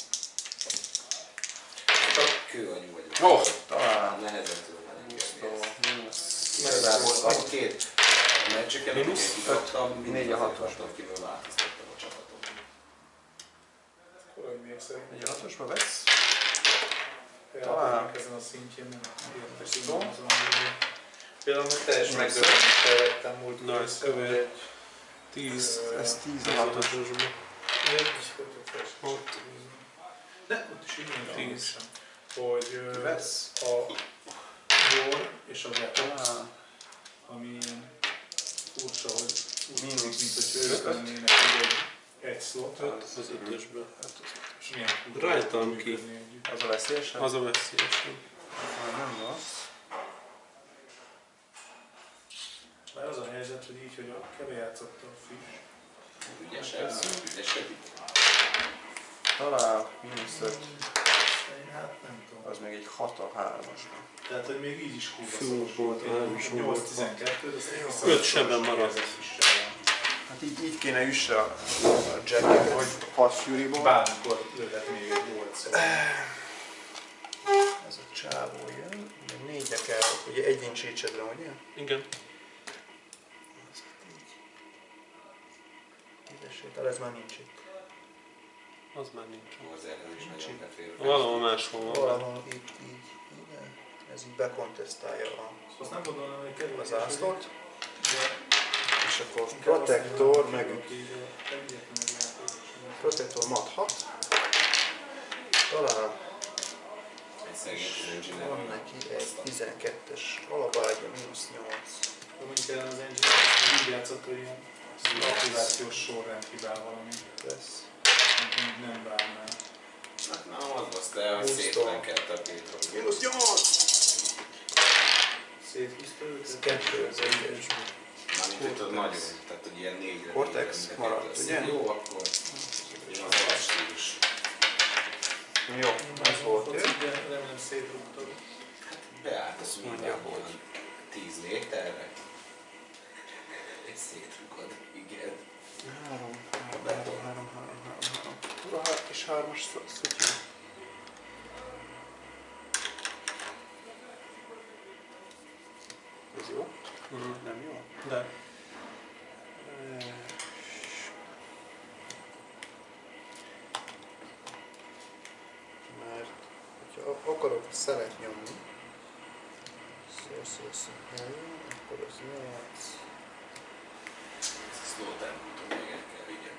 S2: Csak kőanyú vagyok.
S3: Oh, talán.
S2: Nehezen tudom elengedni
S3: Szóval,
S2: ezt.
S3: mínusz.
S2: Mert
S3: Igazából
S2: volt két meccseket,
S4: Mínusz
S2: amiket kikaptam,
S3: négy
S2: mindig
S3: a
S2: azért
S3: hatos.
S2: kaptam ki, mert változtattam a csapatot.
S1: Korai még szerintem.
S3: Egy hatosba vesz.
S1: Talán
S3: Talán.
S1: ezen a szintjén nem értes
S3: Szó.
S1: azon, hogy például meg teljesen
S3: Meg
S1: megdöbbentve vettem múlt
S4: Nice,
S1: nice,
S4: kövér.
S1: egy
S4: Tíz.
S3: Ez tíz
S4: Tíz
S3: a hatos.
S4: hatosba.
S1: egy ott ne, ott is így mondom,
S4: Tíz.
S1: sem. Hogy ö,
S3: Vesz.
S1: a bor és a weapon,
S3: Talán.
S1: ami ilyen furcsa, hogy úgy
S3: Mínusz
S1: tűnik, mint hogy
S3: öt.
S1: ők lennének így egy, egy slot.
S4: Öt az ötösből.
S1: És milyen furcsa,
S4: Rajtam
S1: hogy
S4: ki.
S1: működni együtt.
S3: Az a veszélyesebb?
S4: Az a veszélyes.
S3: Már nem rossz.
S1: Már az a helyzet, hogy így, hogy a keve játszott a fish.
S2: Ügyesebb, ügyesedik.
S3: Talán mínusz öt.
S1: Hát nem tudom.
S3: Az még egy hat a hármasban.
S1: Tehát, hogy még így is kurva
S4: Fú,
S1: szoros
S4: volt, nem is volt.
S1: nyolc tizenkettő, de szerintem
S4: Öt sebben maradt.
S3: Hát így, így kéne üsse a, a jacket, hogy hat Furyból.
S1: Bármikor lőhet még egy nyolc szóval.
S3: Ez a csávó jön. Ugye négyre kell, ugye egy nincs reachedre, ugye?
S4: Igen.
S3: Az így. Tízes sétál, ez már nincs itt.
S4: Az már nincs.
S2: Hozzárhoz is nagyon befér.
S4: Valahol máshol van.
S3: Valahol itt így, ide. Ez így bekontesztálja a,
S1: Azt nem gondolom, hogy kerül
S3: az ászlót.
S1: de
S3: És akkor
S1: inkább azt
S3: protektor,
S1: mondanám,
S3: meg
S1: hogy így a egyetlen játékos.
S3: protektor mat hat. Talán
S2: Egy szegény engine
S3: van neki egy tizenkettes alapágya, mínusz nyolc.
S1: De mondjuk ellen az engine így játszott, hogy ilyen aktivációs sorrend hibál valami.
S3: Lesz.
S1: Mint nem várnál.
S2: Hát nem az azt el, hogy szétlenkelt a két rongot.
S3: Mínusz nyolc!
S1: Széthúzta őket.
S3: Ez kettő az egyesben.
S2: Mármint hogy tudod nagyon, tehát hogy ilyen négyre.
S3: Cortex
S2: négyre
S3: maradt,
S2: lesz.
S3: ugye?
S2: Jó, akkor én az alatt stílus.
S3: Jó, ez volt.
S1: Foci, de remélem szétrúgtad.
S2: Beállt az
S3: Mondja,
S2: mindenhol. Tíz méterre. Egy szétrugod, igen.
S3: Három, három, három, három, három, három, három. Ura, hát kis hármas szutyi. Ez jó?
S4: Mhm.
S3: Nem jó?
S4: De.
S3: szeret nyomni. Szó, szó, szó. Akkor az nyolc.
S2: Slow tempót még el kell vigyen.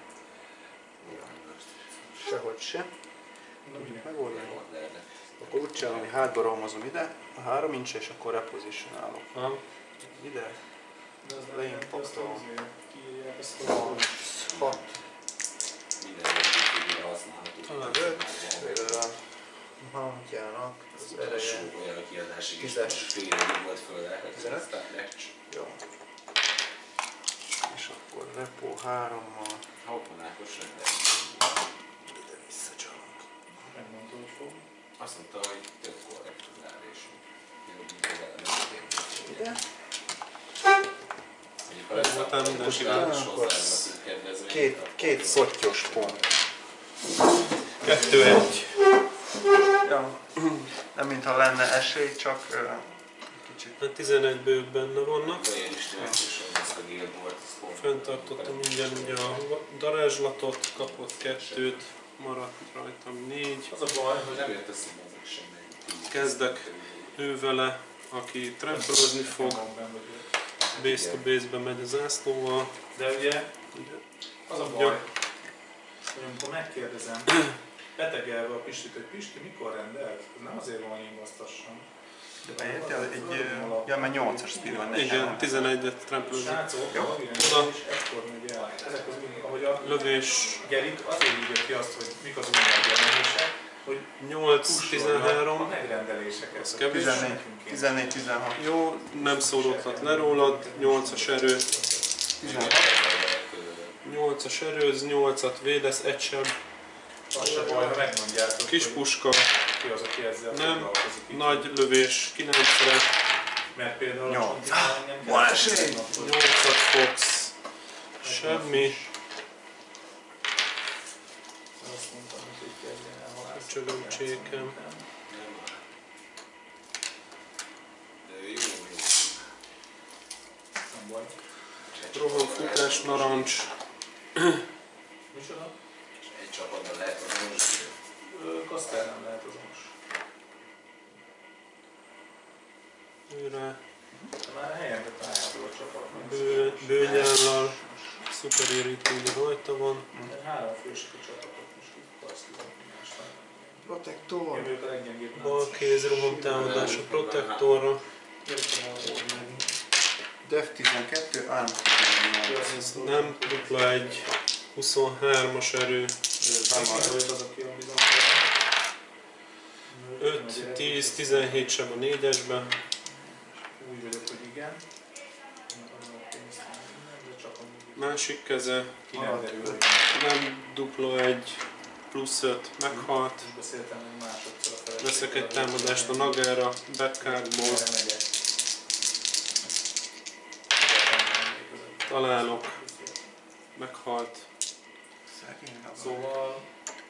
S3: Sehogy se. Tudjuk megoldani.
S2: Volt lehetne.
S3: Akkor úgy csinálom, hogy hátba rohamozom ide, a három incs, és akkor repositionálok.
S4: Aha.
S3: Ide,
S1: De az
S3: Lane
S1: nem
S3: Paxton.
S1: azért kiírják ezt a
S3: hat,
S2: Minden egyébként használható.
S4: Talán
S3: öt, hangjának az ereje.
S2: Sok olyan kiadásig is
S3: Tízes.
S2: fél évig volt földel,
S3: Tizenegy.
S2: aztán lecs.
S3: Jó. És akkor repo hárommal
S2: Hautonákos rendben.
S3: ide visszacsalunk.
S1: megmondta, hogy fog.
S2: Azt mondta, hogy több korrektúrál és
S3: Ide.
S4: Utána minden
S3: Két, két szottyos pont.
S4: Kettő egy.
S3: Ja. Nem mintha lenne esély, csak uh, kicsit.
S4: Hát tizenegyből ők benne vannak.
S2: Olyan is tűnt, és azt a Guildboard.
S4: Fenntartottam ingyen ugye a darázslatot, kapott kettőt, maradt rajtam négy.
S2: Az a baj, hogy nem jött eszembe ezek semmi.
S4: Kezdek ő vele, aki trampolozni fog, base to base-be megy a zászlóval.
S1: De ugye
S4: Ugye,
S1: az a
S4: Ja.
S1: baj, hogy amikor megkérdezem betegelve a Pistit, hogy Pisti mikor rendelt, ez nem azért van, hogy én basztassam.
S3: Érted? Egy, uh, ja, mert nyolcas speed van.
S4: igen, tizenegyet trampolozni.
S1: Srácok,
S3: Jó.
S1: a
S4: Na.
S1: és ekkor megy el. Ezek az új, ahogy a
S4: Lövés
S1: Gerik azért írja ki azt, hogy mik az új megjelenések, hogy
S4: nyolc
S1: pusolja a
S4: tizenhárom.
S1: megrendeléseket.
S4: Ez kevés.
S3: tizennégy tizenhat.
S4: Jó, nem szólódhat le rólad, nyolcas erő, nyolcas erőz, nyolcat védesz, egy sem.
S1: Az se baj, ha megmondjátok,
S4: Kis
S1: hogy
S4: puska,
S1: ki az, aki ezzel
S4: nem,
S1: foglalkozik. így.
S4: nagy lövés, kilencre,
S1: Mert például
S3: Nyolc.
S1: a Csontinál engem
S3: Van
S1: kell
S3: esély!
S1: tudnom, hogy
S4: nyolcat fogsz, semmi,
S1: azt mondtam, hogy így kezdjen el halászni.
S4: Köcsögöm, csékem.
S1: Nem baj.
S4: rohanfutás, narancs,
S1: Micsoda?
S2: Egy csapatban lehet az most.
S1: Ö, Kasztár nem lehet azonos.
S4: őre,
S1: Már helyenbe található a csapatban.
S4: bő, bőnyállal, szuperérítő ugye rajta van,
S1: Három fős a csapatot most így azt tudom, más nem.
S3: Protektor.
S1: Jövők a leggyengébb
S4: bal kéz rohamtámadás a protektorra,
S3: Dev tizenkettő, Arm tizennyolc.
S4: ez nem dupla egy, huszonhármas erő, öt, tíz, tizenhét sem a négyesbe,
S1: Úgy vagyok, hogy igen. De csak amúgy
S4: másik keze,
S1: ki nem derül, hogy
S4: nem dupla egy, plusz öt, meghalt,
S1: beszéltem még másodszor a feleségével.
S4: veszek egy támadást a Nagára, backcardból,
S1: Erre megyek.
S4: találok, meghalt,
S3: Szegény Naga.
S1: Szóval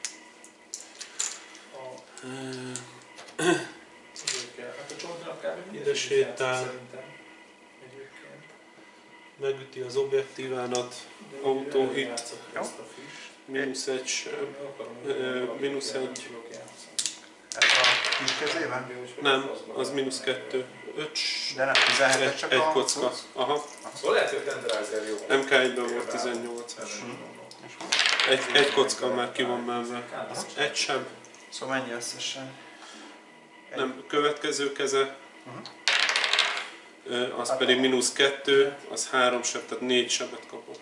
S1: a
S4: Ö,
S1: szülőkkel, hát a Csontinak kb. mindegy,
S4: Ide
S1: hogy
S4: sétál.
S1: játszik szerintem. Egyébként.
S4: megüti az objektívának,
S1: De
S4: Autó
S1: ő
S4: hit.
S1: játszott
S3: Jó.
S1: ezt a friss.
S4: mínusz egy sem.
S1: Én akarom, hogy
S4: Ö,
S1: valaki
S4: mínusz
S1: nem
S4: egy.
S1: tudok játszani.
S3: Ez a kis kezében?
S4: Nem, az mínusz kettő. öt,
S3: De nem, tizenhetes
S4: egy,
S3: csak
S4: egy
S3: a
S4: kocka.
S3: plusz.
S4: Aha,
S1: Szóval lehet, hogy a Tenderizer jó.
S4: em ká egyben volt tizennyolcas. Egy, egy kocka már ki van menve. Az egy sem.
S3: Szóval mennyi összesen? Egy.
S4: Nem, következő keze.
S3: Uh-huh.
S4: Ö, Az pedig mínusz kettő, az három seb, tehát négy sebet kapott.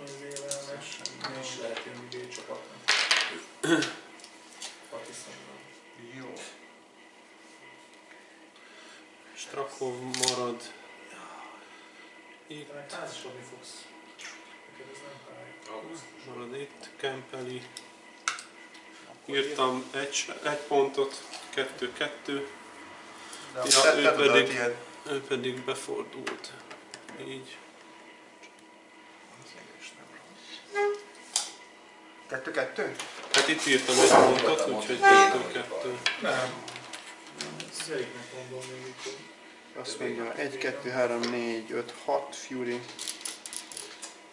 S1: És lehet jönni B csapatnak. Patiszonban.
S3: Jó.
S4: Strakov marad. Itt
S1: Te meg házasodni fogsz. Neked ez nem fáj.
S4: marad itt, Kempeli. Írtam egy, egy pontot, kettő, kettő.
S3: De
S4: Ja,
S3: te,
S4: ő
S3: te tudod,
S4: pedig-
S3: tiéd.
S4: Ő pedig befordult. Így.
S3: Kettő-kettő?
S4: Hát itt írtam egy pontot, úgyhogy kettő, kettő.
S1: Nem. Ez Eriknek mondom még itt, hogy
S3: Azt mondja, egy, kettő, három, négy, öt, hat Fury.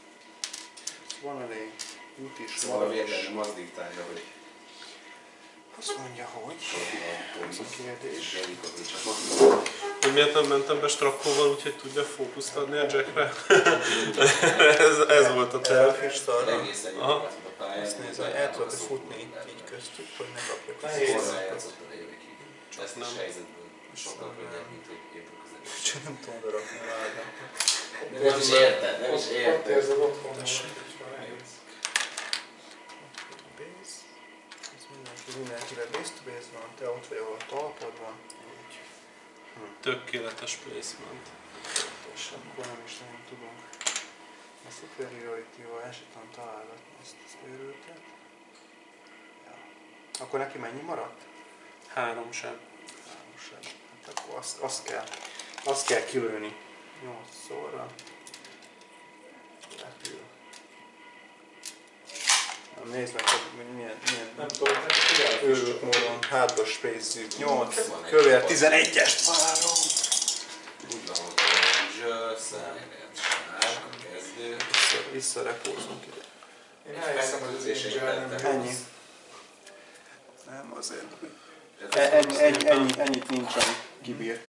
S3: Van elég út is,
S2: Szóval a
S3: magas.
S2: védelem az diktálja, hogy
S3: Azt mondja, hogy ez a kérdés.
S4: Hogy miért nem mentem be Strakkóval, úgyhogy tudja fókuszt adni a Jackre? ez, ez volt a terv.
S3: Elfistalra.
S4: Aha.
S3: Azt nézem, el tudok futni itt így köztük, hogy ne kapjak
S1: Nehéz.
S2: Ezt is helyzetből sokkal könnyebb, mint hogy éppen közel.
S3: Csak nem tudom berakni a lábam.
S2: Nem is érted, nem is
S1: Ott
S2: érted.
S1: érzed otthon, hogy nehéz.
S3: Base. Ez mindenki, mindenkivel base to base van, te ott vagy, ahol a talpad van. Úgy.
S4: Tökéletes placement.
S3: És akkor nem is nagyon tudunk a superiority-val el sem tudom találgatni ezt az őrültet. Ja. Akkor neki mennyi maradt?
S4: Három sem.
S3: Három sem. Hát akkor azt, azt kell, azt kell kilőni. nyolc szóra. Repül. Na, nézd meg, hogy milyen, milyen
S1: Nem tudom, nem tudom,
S3: őrült módon hátra space-ük. nyolc, kövér, tizenegyest várom.
S2: Úgy van, hogy Ranger, Silent, Shark, a kezdő.
S3: Vissza, vissza repózunk ide.
S1: Én elhiszem, hogy az Angel nem
S3: Ennyi. Nem azért. Ennyi, ennyi, ennyi, ennyit nincsen kibírt.